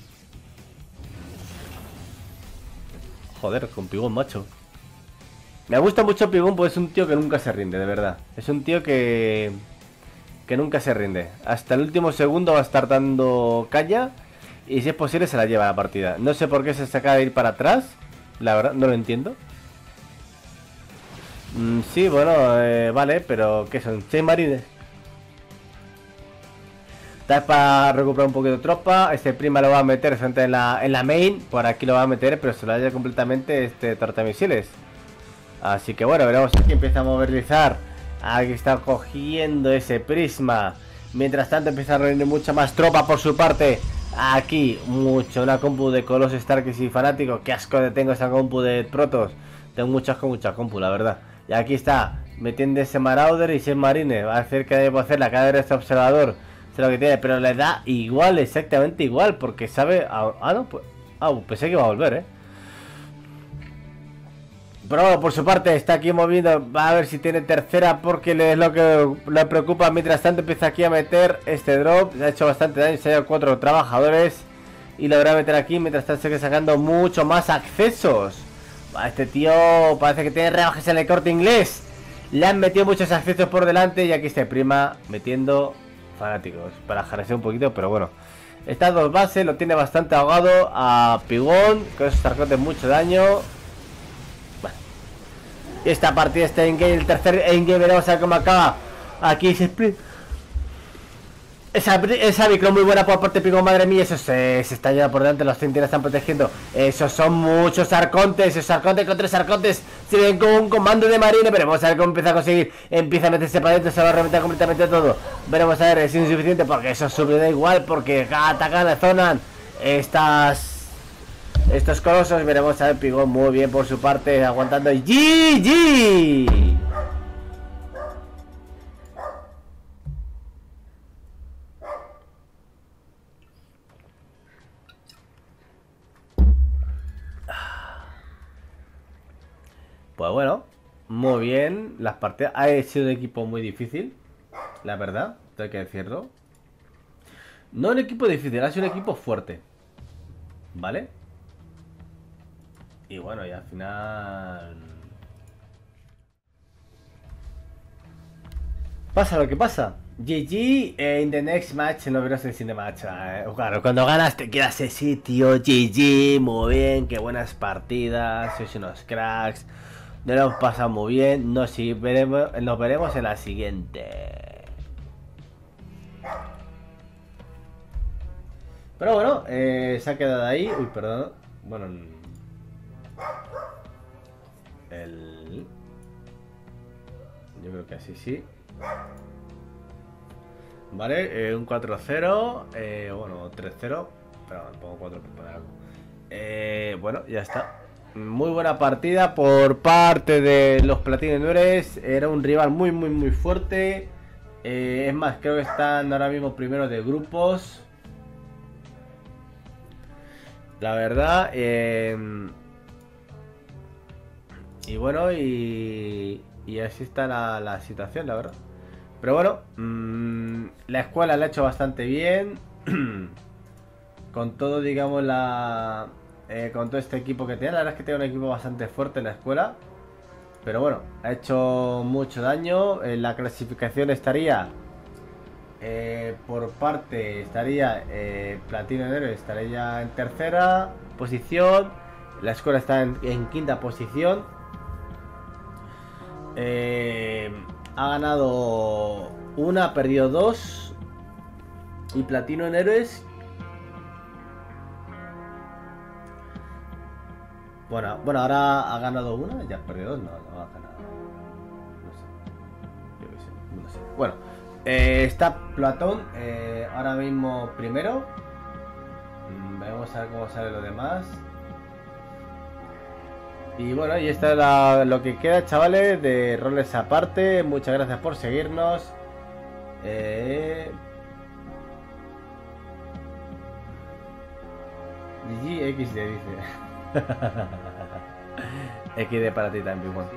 Joder, con Pigón, macho. Me gusta mucho Pigón porque es un tío que nunca se rinde, de verdad. Es un tío que nunca se rinde. Hasta el último segundo va a estar dando caña. Y si es posible se la lleva a la partida. No sé por qué se saca de ir para atrás. La verdad, no lo entiendo. Sí, bueno, vale, pero ¿qué son? 6 marines. Está para recuperar un poquito de tropa. Este prima lo va a meter en la main. Por aquí lo va a meter, pero se lo haya completamente este tortamisiles. Así que bueno, veremos aquí. Empieza a movilizar. Aquí está cogiendo ese prisma. Mientras tanto empieza a reunir mucha más tropa por su parte. Aquí, una compu de Colos, Starkers y fanáticos. Qué asco de tengo esa compu de protos. Tengo mucha compu, la verdad. Y aquí está, metiendo ese Marauder y 6 marines. Va a hacer que debo hacer la cadera de este observador. Sé lo que tiene, pero le da igual, exactamente igual. Porque sabe... no, pues... pensé que iba a volver, Pero bueno, por su parte está aquí moviendo. Va a ver si tiene tercera porque es lo que le preocupa. Mientras tanto empieza aquí a meter este drop. Se ha hecho bastante daño, se ha llevado 4 trabajadores. Y lo voy a meter aquí mientras tanto sigue sacando mucho más accesos. Este tío parece que tiene rebajas en el Corte Inglés. Le han metido muchos accesos por delante. Y aquí está prima metiendo fanáticos para jarear un poquito, pero bueno. Estas dos bases lo tiene bastante ahogado a Pigón. Con esos arcotes mucho daño. Esta partida está en game, el tercer endgame, veremos a ver cómo acaba. Aquí se esa micro muy buena por parte de Pigón, madre mía, eso se está llevando por delante, los centinelas están protegiendo. Esos son muchos arcontes, esos arcontes con 3 arcontes. Se ven con un comando de marine, veremos a ver cómo empieza a conseguir. Empieza a meterse para adentro, se va a reventar completamente todo. Veremos a ver, es insuficiente porque eso sube, da igual, porque atacan la zona. Estos colosos, veremos a ver Pigón muy bien por su parte, aguantando. GG. Pues bueno, muy bien. Las partidas... Ha sido un equipo muy difícil, la verdad, tengo que decirlo. No un equipo difícil, ha sido un equipo fuerte, ¿vale? Y bueno, y al final... Pasa lo que pasa. GG in the next match, no verás el siguiente match. Claro, cuando ganas te quedas ese sitio. GG, muy bien, qué buenas partidas. Sois unos cracks. Nos lo hemos pasado muy bien. Nos veremos en la siguiente. Pero bueno, se ha quedado ahí. Uy, perdón. Bueno, yo creo que así sí. Vale, un 4-0, bueno, 3-0, pero me pongo 4 por poner algo. Bueno, ya está. Muy buena partida por parte de los Platinenures. Era un rival muy fuerte. Es más, creo que están ahora mismo primeros de grupos. La verdad. Y bueno, y así está la situación, la verdad. Pero bueno, la escuela la ha hecho bastante bien. Con todo, digamos, con todo este equipo que tiene. La verdad es que tiene un equipo bastante fuerte en la escuela. Pero bueno, ha hecho mucho daño. La clasificación estaría... por parte estaría Platinenures, estaría en tercera posición. La escuela está en quinta posición. Ha ganado una, ha perdido 2. Y Platinenures, bueno, ahora ha ganado una, ya ha perdido 2, no ha ganado. No sé. Yo qué sé, no sé. Bueno, está Platón ahora mismo primero. Vamos a ver cómo sale lo demás. Y bueno, y esto es lo que queda, chavales, de roles aparte. Muchas gracias por seguirnos. GGXD dice. XD para ti también, bueno.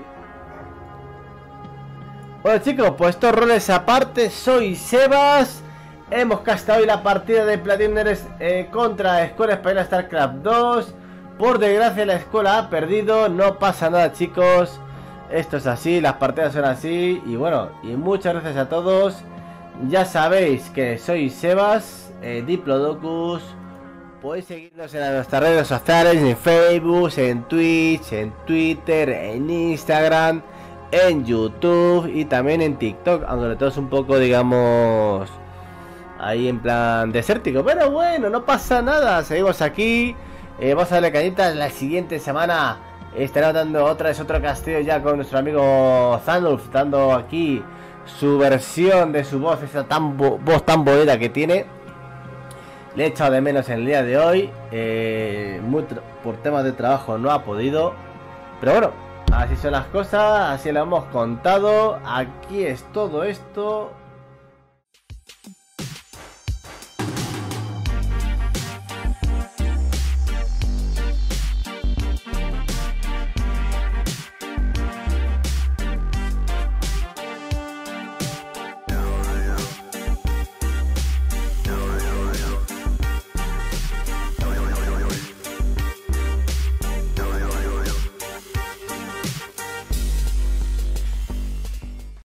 Bueno, chicos, pues estos roles aparte. Soy Sebas. Hemos castado hoy la partida de Platinenures contra Escuela Española StarCraft 2. Por desgracia la escuela ha perdido. No pasa nada, chicos. Esto es así, las partidas son así. Y bueno, y muchas gracias a todos. Ya sabéis que soy Sebas, Diplodocus. Podéis seguirnos en nuestras redes sociales, en Facebook, en Twitch, en Twitter, en Instagram, en YouTube y también en TikTok. Aunque todo es un poco, digamos, ahí en plan desértico. Pero bueno, no pasa nada. Seguimos aquí. Vamos a darle cañitas. La siguiente semana estaremos dando otra vez otro castillo ya con nuestro amigo Zandulf, dando aquí su versión de su voz, esa voz tan bonita que tiene. Le he echado de menos en el día de hoy. Por temas de trabajo no ha podido. Pero bueno, así son las cosas, así lo hemos contado. Aquí es todo esto.